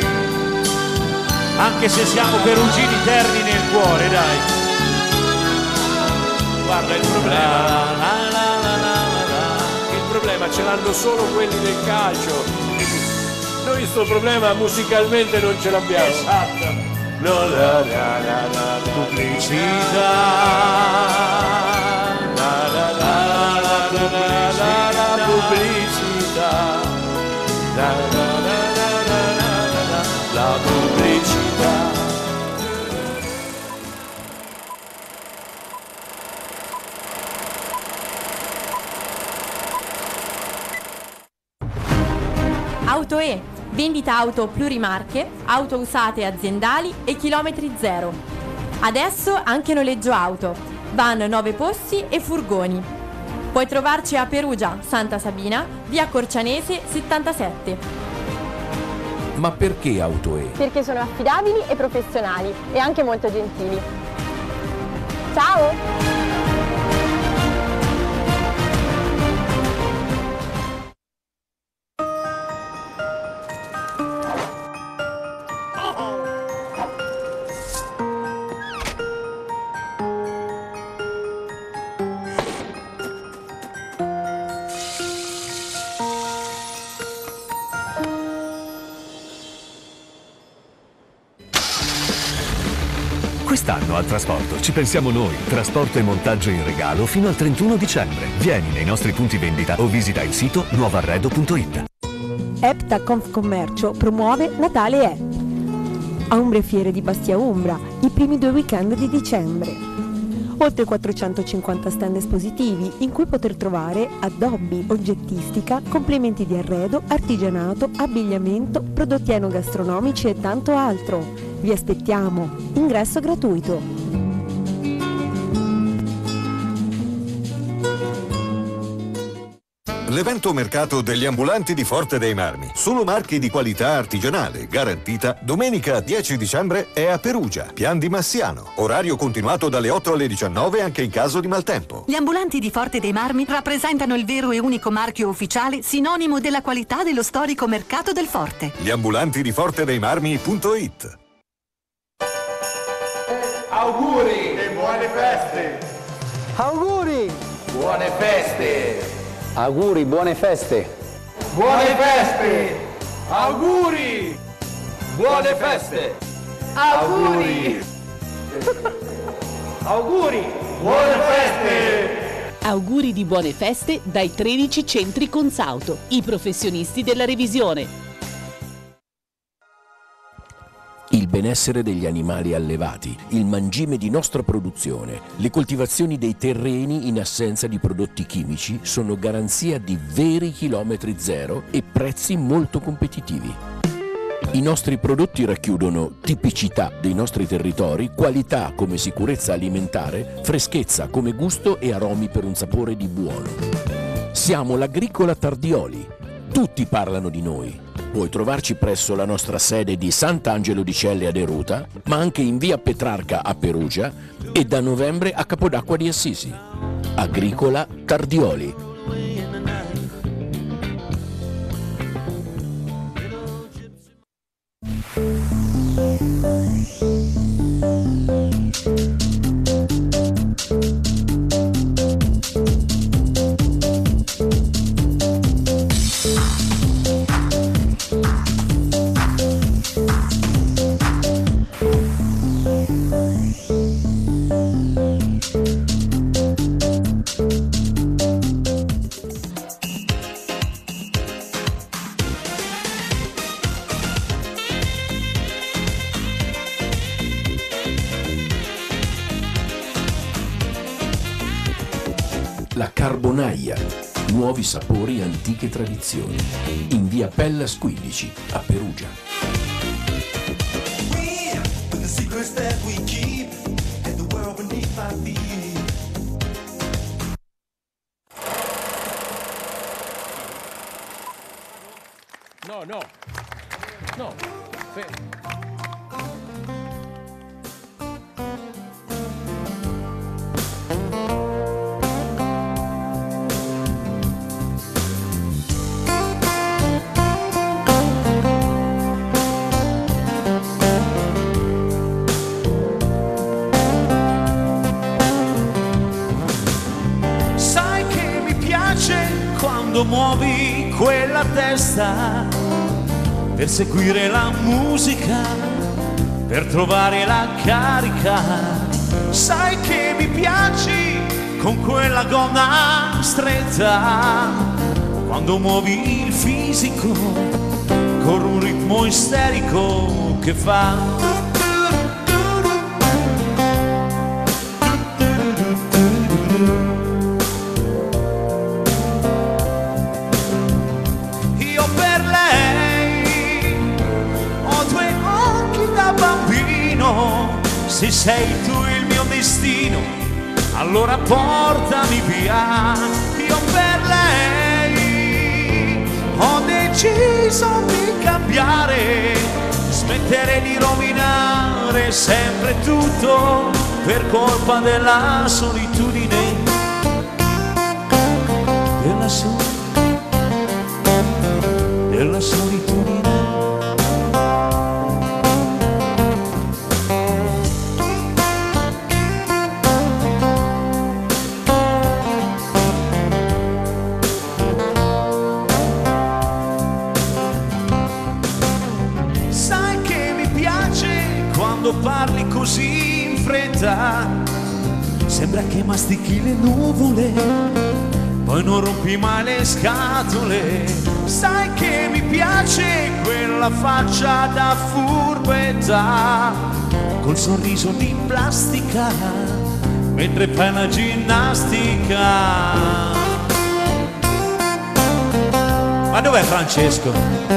Anche se siamo perugini Terni nel cuore, dai. Guarda, il problema la, la, la, la, la, la. Il problema ce l'hanno solo quelli del calcio. Noi sto problema musicalmente non ce l'abbiamo. Esatto. No, la, la, la, la, la. Pubblicità. La, la, la, la, la, la, la, la, pubblicità. La, la, la, la, la, la, la, la pubblicità. AutoE, vendita auto plurimarche, auto usate aziendali e chilometri zero. Adesso anche noleggio auto, van nove posti e furgoni. Puoi trovarci a Perugia, Santa Sabina, via Corcianese settantasette. Ma perché AutoE? Perché sono affidabili e professionali e anche molto gentili. Ciao! Quest'anno al trasporto ci pensiamo noi. Trasporto e montaggio in regalo fino al trentuno dicembre. Vieni nei nostri punti vendita o visita il sito nuovarredo punto it. Epta Confcommercio promuove Natale è a Umbria Fiere di Bastia Umbra i primi due weekend di dicembre. Oltre quattrocentocinquanta stand espositivi in cui poter trovare addobbi, oggettistica, complementi di arredo, artigianato, abbigliamento, prodotti enogastronomici e tanto altro. Vi aspettiamo. Ingresso gratuito. L'evento mercato degli ambulanti di Forte dei Marmi. Solo marchi di qualità artigianale, garantita. Domenica dieci dicembre è a Perugia, Pian di Massiano. Orario continuato dalle otto alle diciannove anche in caso di maltempo. Gli ambulanti di Forte dei Marmi rappresentano il vero e unico marchio ufficiale sinonimo della qualità dello storico mercato del Forte. Gli ambulanti di Forte dei Marmi punto it. Auguri e buone feste! Auguri! Buone feste! Auguri, buone feste! Buone feste! Auguri! Buone feste! Auguri! Auguri! Buone feste! Auguri di buone feste dai tredici centri Consauto, i professionisti della revisione. Il benessere degli animali allevati, il mangime di nostra produzione, le coltivazioni dei terreni in assenza di prodotti chimici sono garanzia di veri chilometri zero e prezzi molto competitivi. I nostri prodotti racchiudono tipicità dei nostri territori, qualità come sicurezza alimentare, freschezza come gusto e aromi per un sapore di buono. Siamo l'Agricola Tardioli. Tutti parlano di noi. Puoi trovarci presso la nostra sede di Sant'Angelo di Celle ad Eruta, ma anche in via Petrarca a Perugia e da novembre a Capodacqua di Assisi. Agricola Tardioli. La Carbonaia, nuovi sapori, antiche tradizioni, in via Pellas quindici a Perugia. No, no, no, fermo. Quando muovi quella testa per seguire la musica, per trovare la carica, sai che mi piaci con quella gonna stretta, quando muovi il fisico con un ritmo isterico che fa se sei tu il mio destino, allora portami via. Io per lei ho deciso di cambiare, smettere di rovinare sempre tutto per colpa della solitudine, della solitudine, della solitudine. Parli così in fretta, sembra che mastichi le nuvole, poi non rompi mai le scatole. Sai che mi piace quella faccia da furbetta, col sorriso di plastica, mentre fai la ginnastica. Ma dov'è Francesco?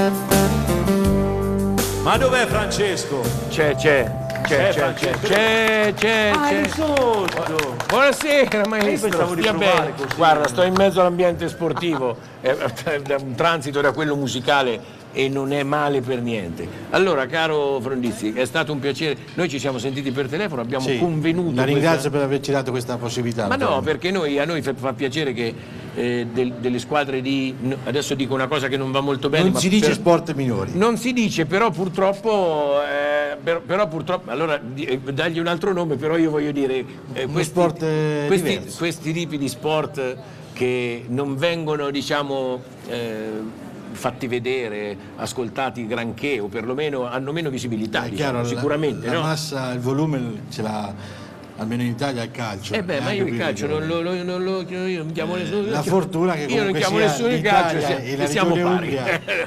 Ma dov'è Francesco? C'è, c'è. C'è, c'è, c'è, c'è, c'è, ah, c'è. è sotto. Buonasera maestro. Pensavo di stia bene. così. Guarda, sto in mezzo all'ambiente sportivo, è un transito da quello musicale e non è male per niente. Allora, caro Frondizi, è stato un piacere. Noi ci siamo sentiti per telefono, abbiamo sì, convenuto. La ringrazio questa... per averci dato questa possibilità. Ma no, perché noi, a noi fa, fa piacere che eh, del, delle squadre di... Adesso dico una cosa che non va molto bene. Non ma si dice per... sport minori. Non si dice, però purtroppo... Eh, per, però purtroppo... Allora, di, dagli un altro nome, però io voglio dire... Eh, questi, sport eh, questi, questi tipi di sport che non vengono, diciamo... Eh, fatti vedere, ascoltati granché, o perlomeno hanno meno visibilità, è diciamo, chiaro, sicuramente. La, la no? massa, il volume ce l'ha almeno in Italia il calcio. Eh beh, ma io il calcio non lo, non lo, non lo io non chiamo nessuno. La fortuna che io non chiamo nessuno in calcio, e la siamo pari.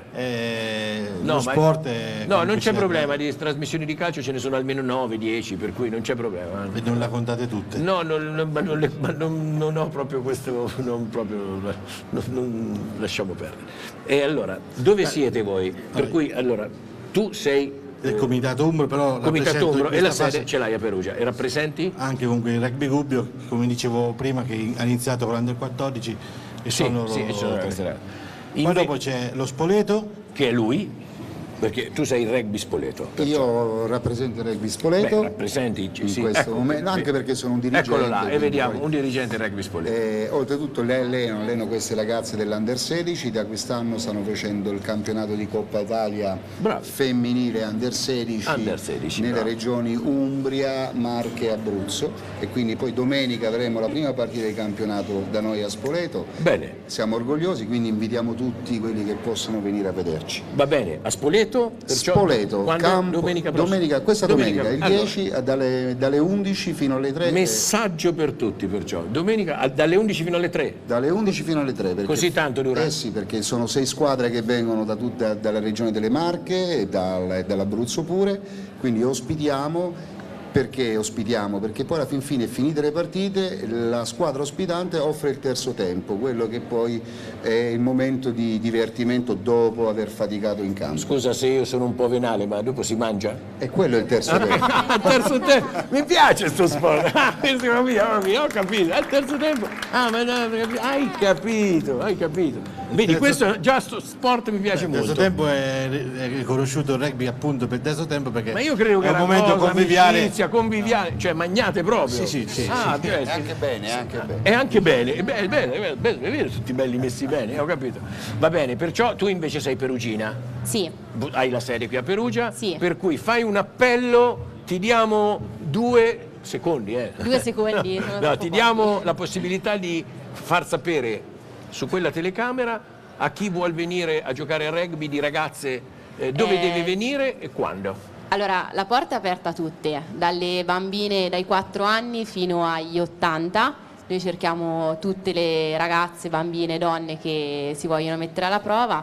Eh, no, lo sport è no, non c'è problema, di trasmissioni di calcio ce ne sono almeno nove dieci, per cui non c'è problema. E non la contate tutte? No, non, non, ma non, le, ma non, non ho proprio questo, non proprio, non, non, lasciamo perdere. E allora, dove siete voi? Per cui, allora, tu sei... del Comitato Umbro, però Comitato Umbro, e la sede fase... ce l'hai a Perugia, e rappresenti? Anche con il Rugby Gubbio, come dicevo prima, che ha iniziato con l'Under quattordici e Sì, sono sì, loro sono tre. tre. Poi Inve- dopo c'è lo Spoleto, che è lui, perché tu sei il rugby Spoleto. perciò. Io rappresento il rugby Spoleto. Beh, rappresenti in sì, questo ecco, momento, anche perché sono un dirigente. Eccolo là, e quindi vediamo, poi- un dirigente rugby Spoleto. Eh, oltretutto le alleno, alleno queste ragazze dell'Under sedici, da quest'anno stanno facendo il campionato di Coppa Italia femminile Under sedici, Under sedici, nelle bravo. regioni Umbria, Marche e Abruzzo, e quindi poi domenica avremo la prima partita di campionato da noi a Spoleto. Bene. Siamo orgogliosi, quindi invitiamo tutti quelli che possono venire a vederci. Va bene, a Spoleto? Perciò, Spoleto, quando? campo, domenica prossima? domenica, questa domenica, Domenica, il allora. dieci dalle, dalle undici fino alle tre. Messaggio per tutti, perciò. Domenica ah, dalle undici fino alle tre? Dalle undici fino alle tre. Perché, Così tanto dura? Eh sì, perché sono sei squadre che vengono da tutta, dalla regione delle Marche e dal- e dall'Abruzzo pure, quindi ospitiamo. Perché ospitiamo? Perché poi alla fin fine, finite le partite, la squadra ospitante offre il terzo tempo, quello che poi è il momento di divertimento dopo aver faticato in campo. Scusa se io sono un po' venale, ma dopo si mangia? E quello è il terzo tempo. Al terzo tempo, mi piace sto sport. Ah, questo mia, mia, ho capito. Al terzo tempo, ah, ma no, hai capito, hai capito. Vedi, questo già sto sport mi piace il terzo molto. tempo è, è riconosciuto il rugby appunto per il terzo tempo perché Ma io credo che è è un una momento cosa, conviviale. amicizia, conviviale, cioè magnate proprio. Sì, sì, sì, Ah, sì. cioè, È anche bene, è anche bene. È anche bene, è bene, è bene, è bene, è vero, tutti belli messi bene, ho capito. Va bene, perciò tu invece sei perugina. Sì. Bu- Hai la sede qui a Perugia, Sì. per cui fai un appello, ti diamo due secondi, eh. Due secondi, sono No, troppo ti pochi. diamo la possibilità di far sapere su quella telecamera a chi vuol venire a giocare a rugby di ragazze eh, dove Eh. deve venire e quando. Allora, la porta è aperta a tutte, dalle bambine dai quattro anni fino agli ottanta. Noi cerchiamo tutte le ragazze, bambine, donne che si vogliono mettere alla prova,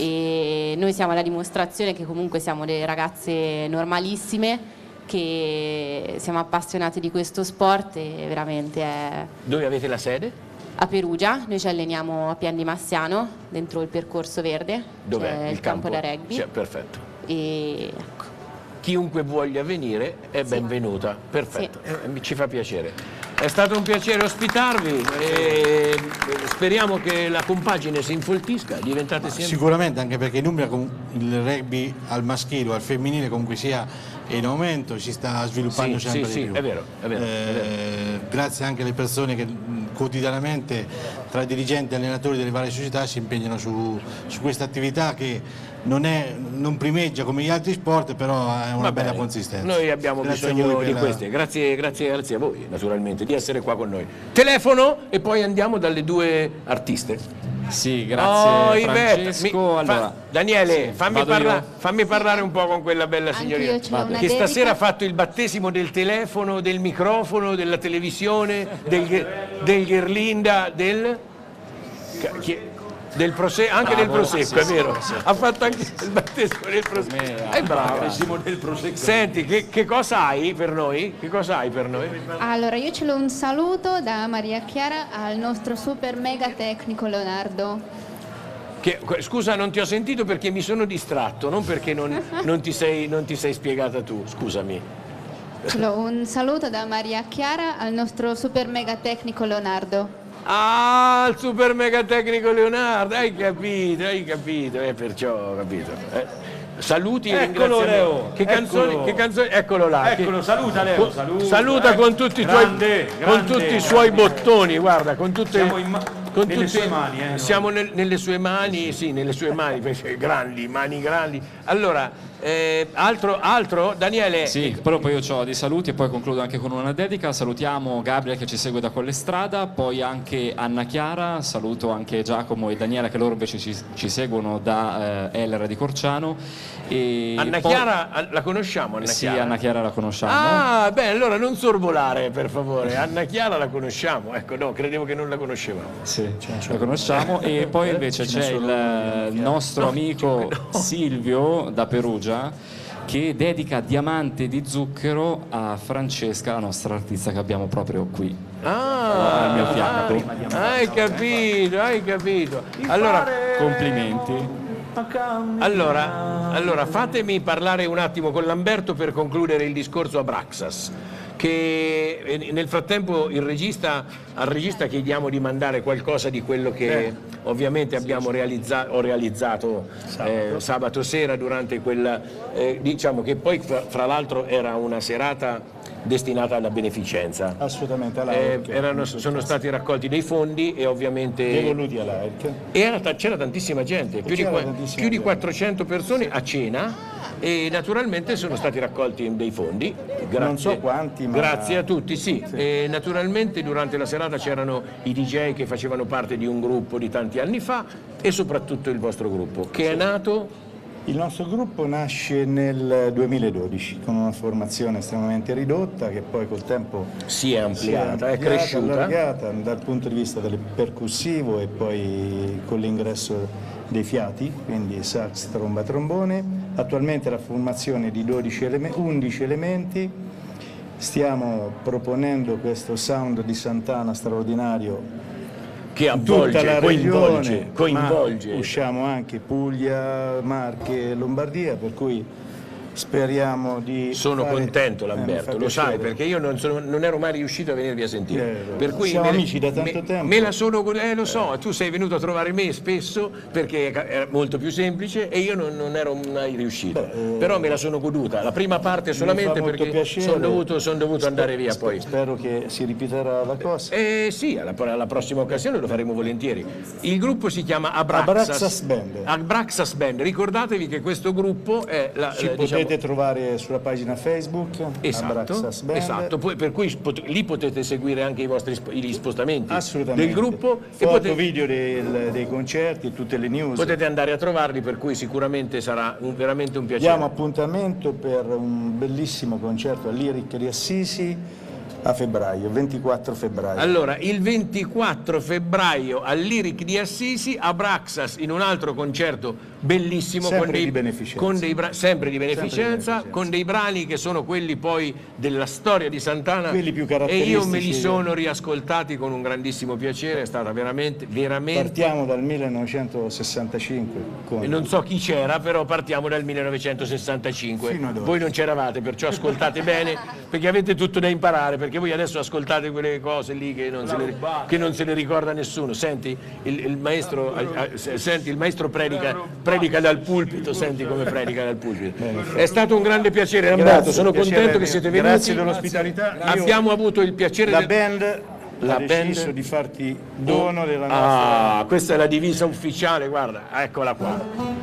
e noi siamo la dimostrazione che comunque siamo delle ragazze normalissime, che siamo appassionate di questo sport, e veramente è... Dove avete la sede? A Perugia, noi ci alleniamo a Pian di Massiano, dentro il percorso verde, Dov'è c'è il campo da rugby. Sì, perfetto. E ecco. Chiunque voglia venire è benvenuta. Perfetto, eh, mi- ci fa piacere. È stato un piacere ospitarvi e speriamo che la compagine si infoltisca, diventate sempre... Sicuramente, anche perché in Umbria com- il rugby al maschile o al femminile comunque sia in aumento, si sta sviluppando Sì, sempre sì, di sì, più. è vero, è vero, è Eh, Grazie anche alle persone che mh, quotidianamente tra dirigenti e allenatori delle varie società si impegnano su, su questa attività che non, è, non primeggia come gli altri sport, però ha una Va bella bene. consistenza. Noi abbiamo Grazie a bisogno voi di per la- queste. Grazie, grazie, grazie a voi, naturalmente, di essere qua con noi. Telefono e poi andiamo dalle due artiste. Sì, grazie Oh, Ivette, Francesco. mi- fa- Allora, Daniele, sì, fammi, vado parla- io. fammi parlare un po' con quella bella Anche signorina io ce l'ho una che stasera dedica. ha fatto il battesimo del telefono, del microfono, della televisione, del, ghe- del Gherlinda, del... ca- chi- del prose- anche Bravo, del prosecco, sì, è sì, vero, sì. ha fatto anche il battesimo del prosecco. È bravo. Senti, che, che cosa hai per noi? Che cosa hai per noi? Allora, io ce l'ho un saluto da Maria Chiara al nostro super mega tecnico Leonardo. Che- scusa, non ti ho sentito perché mi sono distratto, non perché non, non ti sei, non ti sei spiegata tu, scusami. Ce l'ho un saluto da Maria Chiara al nostro super mega tecnico Leonardo. Ah, il super mega tecnico Leonardo, hai capito, hai capito, e perciò ho capito. Eh, saluti e Eccolo, ringraziamenti. Leo, Che canzoni, eccolo. che canzoni, eccolo là. Eccolo, che- saluta, Leo, con- saluta. saluta con tutti i tuoi, Grande, con grande, tutti i suoi grande. bottoni, guarda, con tutte Siamo in ma- con nelle tutte- sue mani, eh, siamo nel- nelle sue mani, sì, nelle sue mani, perché grandi, mani grandi. Allora, eh, altro, altro, Daniele? Sì, però poi io ho dei saluti e poi concludo anche con una dedica. Salutiamo Gabriele che ci segue da Collestrada, poi anche Anna Chiara, saluto anche Giacomo e Daniela che loro invece ci, ci seguono da eh, Elera di Corciano. E Anna poi- Chiara, la conosciamo? Anna Sì, Chiara? Anna Chiara la conosciamo. Ah, beh, allora non sorvolare, per favore. Anna Chiara la conosciamo. Ecco, no, credevo che non la conoscevamo. Sì, la conosciamo. E poi invece Ce ne c'è sono il nostro No, amico Silvio da Perugia che dedica Diamante di zucchero a Francesca, la nostra artista che abbiamo proprio qui. Ah, al mio fianco. hai capito, hai capito. Allora, complimenti. Allora, allora, fatemi parlare un attimo con Lamberto per concludere il discorso a Braxas. Che eh, nel frattempo il regista, al regista chiediamo di mandare qualcosa di quello che Eh. ovviamente abbiamo realizzato, ho realizzato eh, sabato sera durante quella, eh, diciamo che poi fra, fra l'altro era una serata destinata alla beneficenza. Assolutamente, alla Eh, A R C. erano, sono stati raccolti dei fondi e ovviamente Devoluti alla A R C. e era ta- c'era tantissima gente, più di, c'era qua- tantissima più di gente. quattrocento persone a cena e naturalmente sono stati raccolti dei fondi. Grazie, Non so quanti, ma- grazie a tutti, sì. E naturalmente durante la serata c'erano i D J che facevano parte di un gruppo di tanti anni fa e soprattutto il vostro gruppo, che è nato... Il nostro gruppo nasce nel duemiladodici con una formazione estremamente ridotta che poi col tempo si è ampliata, è ampliata, cresciuta. allargata dal punto di vista del percussivo e poi con l'ingresso dei fiati, quindi sax, tromba, trombone. Attualmente la formazione è di dodici eleme- undici elementi. Stiamo proponendo questo sound di Sant'Ana straordinario che in avvolge, tutta la coinvolge, regione, coinvolge. ma usciamo anche Puglia, Marche, Lombardia, per cui speriamo di Sono fare- contento eh, mi Lamberto, fa lo sai, piacere. perché io non, sono- non ero mai riuscito a venirvi a sentire. Eh, per cui siamo me, amici da tanto me- tempo. me la sono, eh, lo so, tu sei venuto a trovare me spesso perché era molto più semplice e io non, non ero mai riuscito. Però me la sono goduta, la prima parte Mi fa solamente molto perché piacere. sono dovuto, son dovuto Sper- andare via sper- poi. Spero che si ripeterà la cosa. Eh sì, alla, alla prossima occasione lo faremo volentieri. Il gruppo si chiama Abraxas, Abraxas Band. Abraxas Band. Ricordatevi che questo gruppo è la, Ci eh, potete diciamo, trovare sulla pagina Facebook, Esatto, Abraxas Band. esatto. Poi- per cui pot- lì potete seguire anche i vostri sp- gli spostamenti Assolutamente. del gruppo e Foto, potete, video del- dei concerti e tutte le news. potete andare a trovarli, per cui sicuramente sarà un- veramente un piacere. Diamo appuntamento per un bellissimo concerto al Lyric di Assisi a febbraio, ventiquattro febbraio. Allora, il ventiquattro febbraio al Lyric di Assisi, Abraxas in un altro concerto bellissimo Sempre con dei, di beneficenza. con dei bra- sempre di beneficenza, Sempre di beneficenza. con dei brani che sono quelli poi della storia di Sant'Ana Quelli più e io me li caratteristici. sono riascoltati con un grandissimo piacere, è stata veramente, veramente Partiamo dal millenovecentosessantacinque. Con... E non so chi c'era, però partiamo dal millenovecentosessantacinque. Fino ad oggi. Voi non c'eravate, perciò ascoltate bene, perché avete tutto da imparare, perché voi adesso ascoltate quelle cose lì che non, se le, che non se le ricorda nessuno. Senti, il, il maestro, eh, eh, senti, il maestro predica, predica dal pulpito, senti come predica dal pulpito. È stato un grande piacere, Lamberto, Grazie, sono piacere contento mio. che siete venuti. Grazie dell'ospitalità. Io- Abbiamo avuto il piacere La del- band La ha deciso band- di farti dono della nostra... Ah, questa è la divisa ufficiale, guarda, eccola qua.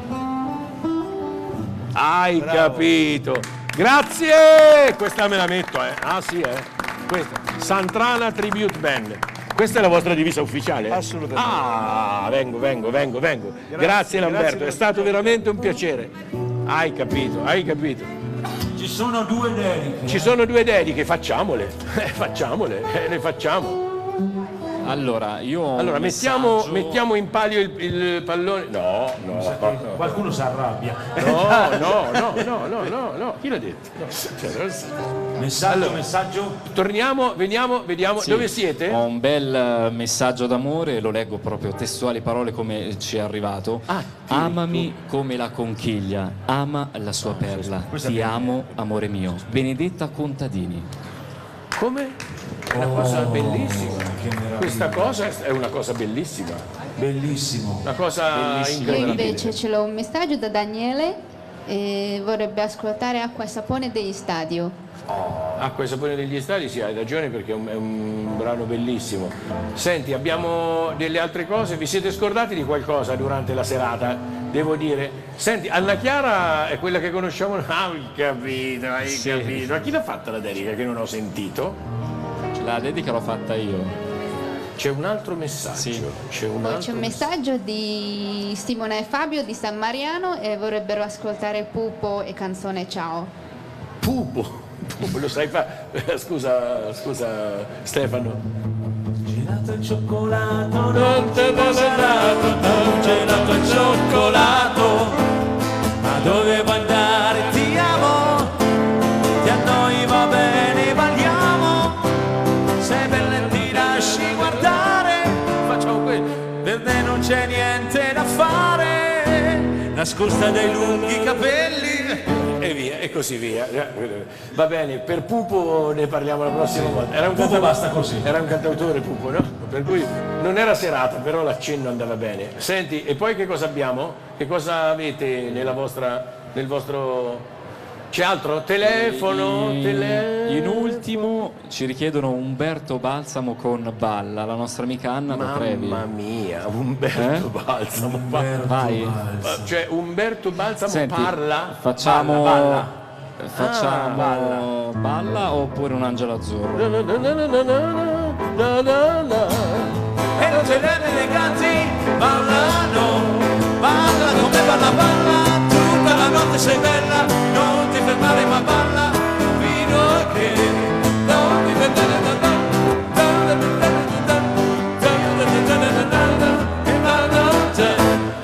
Hai capito. Grazie! Questa me la metto, eh. Ah sì, eh. Questa. Sant'Ana Tribute Band. Questa è la vostra divisa ufficiale? Assolutamente. Ah, vengo, vengo, vengo, vengo. Grazie, Grazie, Lamberto, grazie. è stato veramente un piacere. Hai capito, hai capito. Ci sono due dediche. Ci sono due dediche, facciamole. Eh, facciamole, eh, le facciamo. Allora, io ho un Allora, mettiamo, messaggio- mettiamo in palio il, il pallone. No, no, no. Qualcuno si arrabbia. No, no, no, no, no, no, no, chi l'ha detto? No. Cioè, Messaggio, allora, messaggio. torniamo, veniamo, vediamo, Sì, dove siete? Ho un bel eh, messaggio d'amore, lo leggo proprio testuali parole come ci è arrivato. Ah, Amami come la conchiglia, ama la sua perla. questa Ti è amo, amore mio. Benedetta Contadini. Come? Una cosa bellissima. Questa cosa è una cosa bellissima. Bellissimo. Una cosa Bellissimo. Io incredibile. invece ce l'ho un messaggio da Daniele e vorrebbe ascoltare Acqua e Sapone degli Stadio. Oh, Acqua e Sapone degli Stadi, sì, hai ragione, perché è un, è un brano bellissimo. Senti, abbiamo delle altre cose, vi siete scordati di qualcosa durante la serata? Devo dire, senti, Anna Chiara è quella che conosciamo. Ah, hai capito, hai Sì. capito. A chi l'ha fatta la dedica che non ho sentito? La dedica l'ho fatta io. C'è un altro messaggio. Sì. C'è un Poi altro c'è un messaggio di Simona e Fabio di San Mariano e vorrebbero ascoltare Pupo e Canzone Ciao. Pupo. Pupo, lo sai fare? Scusa, scusa Stefano. Gelato al cioccolato, non ti ho salato, gelato al cioccolato, ma dovevo andare, ti amo, ti annoi, va bene, balliamo, sei bella e ti lasci guardare, facciamo quello, per te non c'è niente da fare, nascosta dai lunghi capelli. E via, e così via. Va bene, per Pupo ne parliamo la prossima volta. Era un Pupo canta- basta così. Era un cantautore Pupo, no? Per cui non era serata, però l'accenno andava bene. Senti, e poi che cosa abbiamo? Che cosa avete nella vostra, nel vostro... C'è altro? Telefono? In, tele... in ultimo ci richiedono Umberto Balsamo con Balla, la nostra amica Anna da Trevi. Mamma mia, Umberto Eh? Balsamo. Vai. Cioè Umberto Balsamo Senti, parla? Facciamo, Balla, balla. facciamo Ah, balla. balla oppure un angelo azzurro? Na, na, na, na, na, na, na, na. E non ce n'è eleganti, ballano, balla come balla, balla, tutta la notte sei bella, non ti fermare ma balla, fino a che non ti fermare da da, da da da da da da da da e la notte.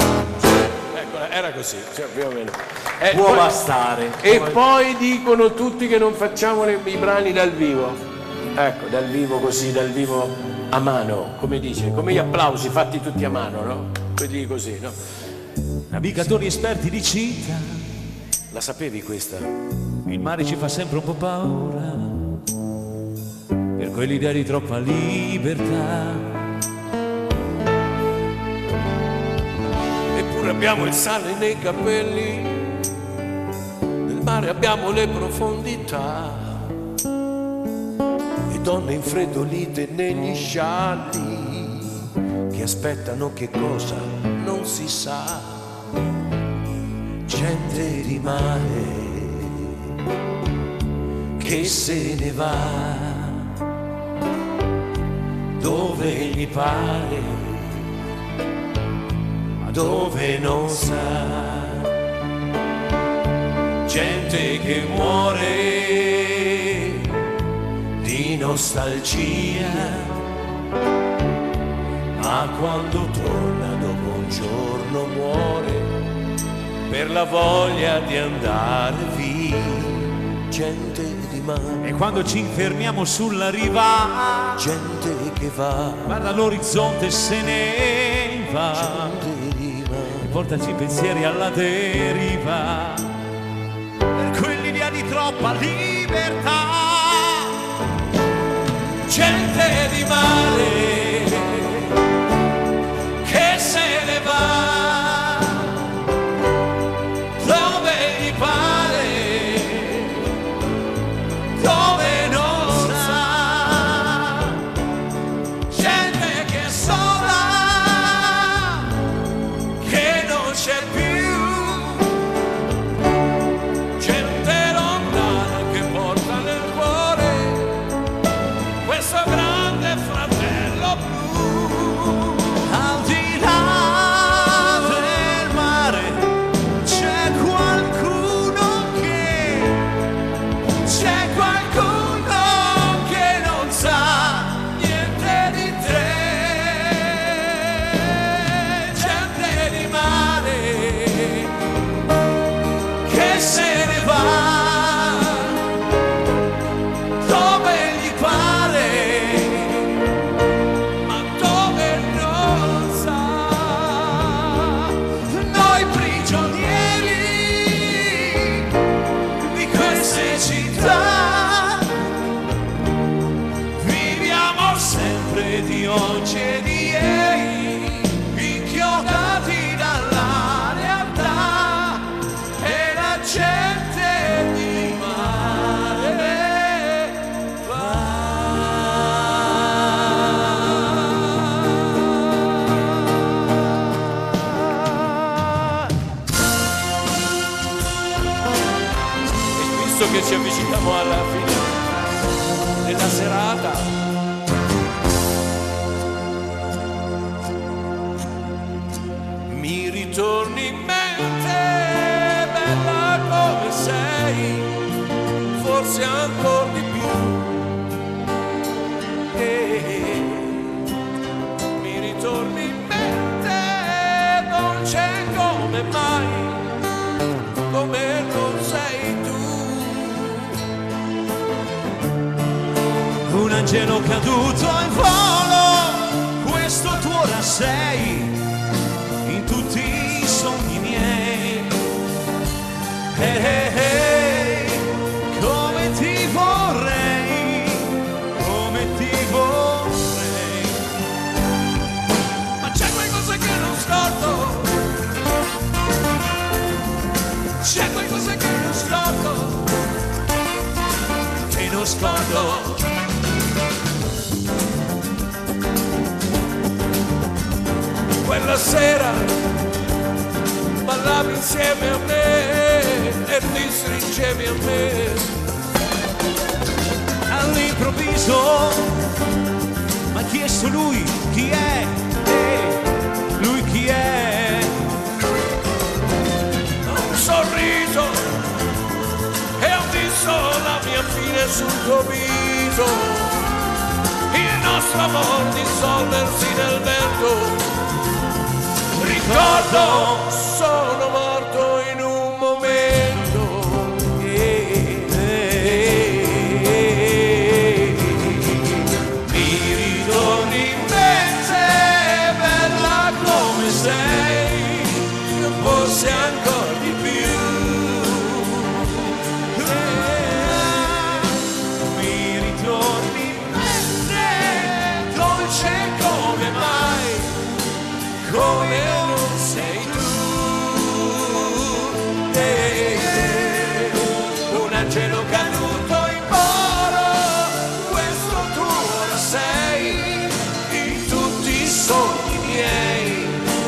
Eccola, era così, cioè, più o meno. Eh, Può poi- bastare. E poi dicono tutti che non facciamo le- i brani dal vivo. Ecco, dal vivo così, dal vivo a mano, come dice, come gli applausi fatti tutti a mano, no? Quelli così, no? Navigatori esperti di cinta, La sapevi questa? il mare ci fa sempre un po' paura, per quell'idea di troppa libertà. Eppure abbiamo il sale nei capelli, nel mare abbiamo le profondità, e donne infreddolite negli scialli, che aspettano che cosa non si sa. Gente di mare che se ne va dove gli pare, ma dove non sa. Gente che muore di nostalgia, ma quando torna dopo un giorno muore per la voglia di andare via. Gente di mare. E quando ci infermiamo sulla riva, gente che va, guarda l'orizzonte e se ne va, e portaci i pensieri alla deriva, per quell'idea di troppa libertà. gente di mare che se ne va dove gli pare, dove non sa, gente che è sola, che non c'è più, gente lontana che porta nel cuore questo grande fratello che ci avviciniamo alla fine della serata. Mi ritorni in mente, bella come sei, forse ancora di più. E mi ritorni in mente, dolce come mai, come non sei tu. Un angelo caduto in volo, questo tu ora sei, in tutti i sogni miei. Hey, hey, hey, come ti vorrei, come ti vorrei. Ma c'è qualcosa che non scordo, c'è qualcosa che non scordo, che non scordo. Quella sera ballavi insieme a me e ti stringevi a me. All'improvviso m'ha chiesto lui chi è, e lui chi è. Un sorriso e ho visto la mia fine sul tuo viso, il nostro amor dissolversi nel vento. Ricordo, sono morto in un momento. Eh, eh, eh, mi ritorni in mente, bella come sei, forse ancora di più. Eh, mi ritorni in mente, dolce come mai, come cielo caduto in volo, questo tu ora sei, in tutti i sogni miei.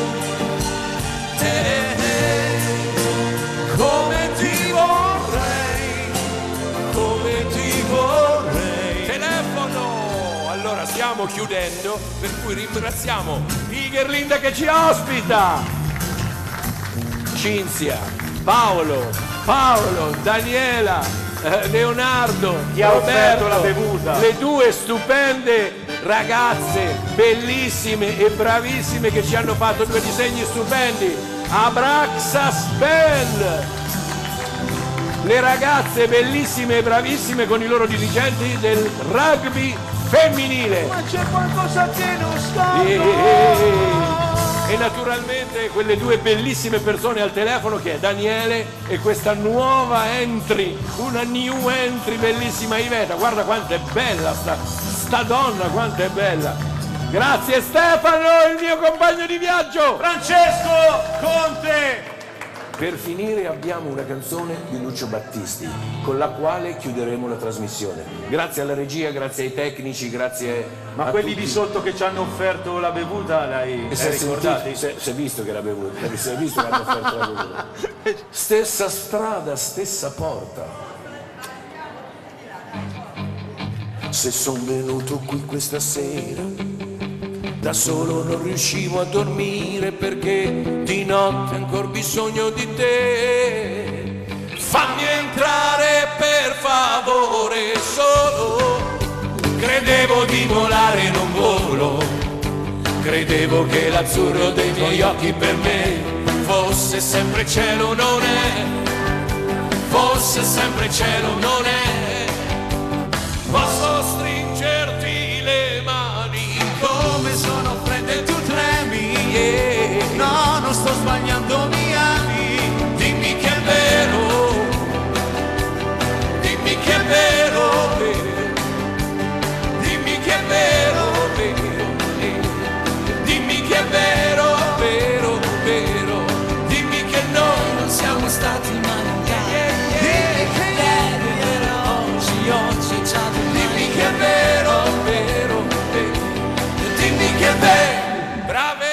Eh, eh, come ti vorrei, come ti vorrei. Telefono! Allora stiamo chiudendo, per cui ringraziamo Igerlinda che ci ospita, Cinzia, Paolo, Paolo, Daniela, eh, Leonardo, Chi ha offerto Roberto, la bevuta? le due stupende ragazze, bellissime e bravissime che ci hanno fatto due disegni stupendi. Abraxas Bell, le ragazze bellissime e bravissime con i loro dirigenti del rugby femminile. Ma c'è qualcosa che non scordo. E... E naturalmente quelle due bellissime persone al telefono che è Daniele e questa nuova entry, una new entry bellissima Iveta. Guarda quanto è bella sta, sta donna, quanto è bella. Grazie Stefano, il mio compagno di viaggio. Francesco Conte. Per finire abbiamo una canzone di Lucio Battisti con la quale chiuderemo la trasmissione. Grazie alla regia, grazie ai tecnici, grazie Ma a quelli tutti. di sotto che ci hanno offerto la bevuta l'hai E si è ricordati? sentito, si è visto che era bevuta, si è visto che hanno offerto la bevuta. Stessa strada, stessa porta. Se son venuto qui questa sera, da solo non riuscivo a dormire perché di notte ancora bisogno di te. Fammi entrare per favore solo. Credevo di volare, non volo. Credevo che l'azzurro dei tuoi occhi per me fosse sempre cielo, non è. Fosse sempre cielo, non è. Posso stringerti le mani come sono fredde e tu tremi, yeah. No, non sto sbagliando, mi ami. Dimmi che è vero, dimmi che è vero, vero. Dimmi che è vero, vero, vero. Dimmi che è vero, vero, vero. Dimmi che noi non siamo stati mancati, yeah, yeah. Dimmi che ieri era oggi, oggi è già domani. Dimmi che è vero, vero, vero. Dimmi che è vero. Brave!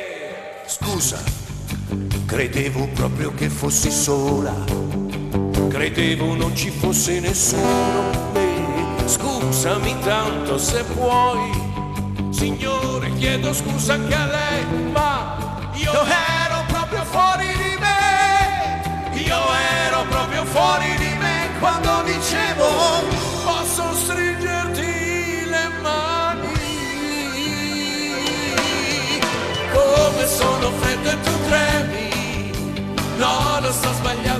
Scusa, credevo proprio che fossi sola, credevo non ci fosse nessuno. E scusami tanto se puoi, signore, chiedo scusa anche a lei, ma io ero proprio fuori di me, io ero proprio fuori di me quando dicevo posso stringerti le mani. Come sono freddo e tu tremi, no, non sto sbagliando.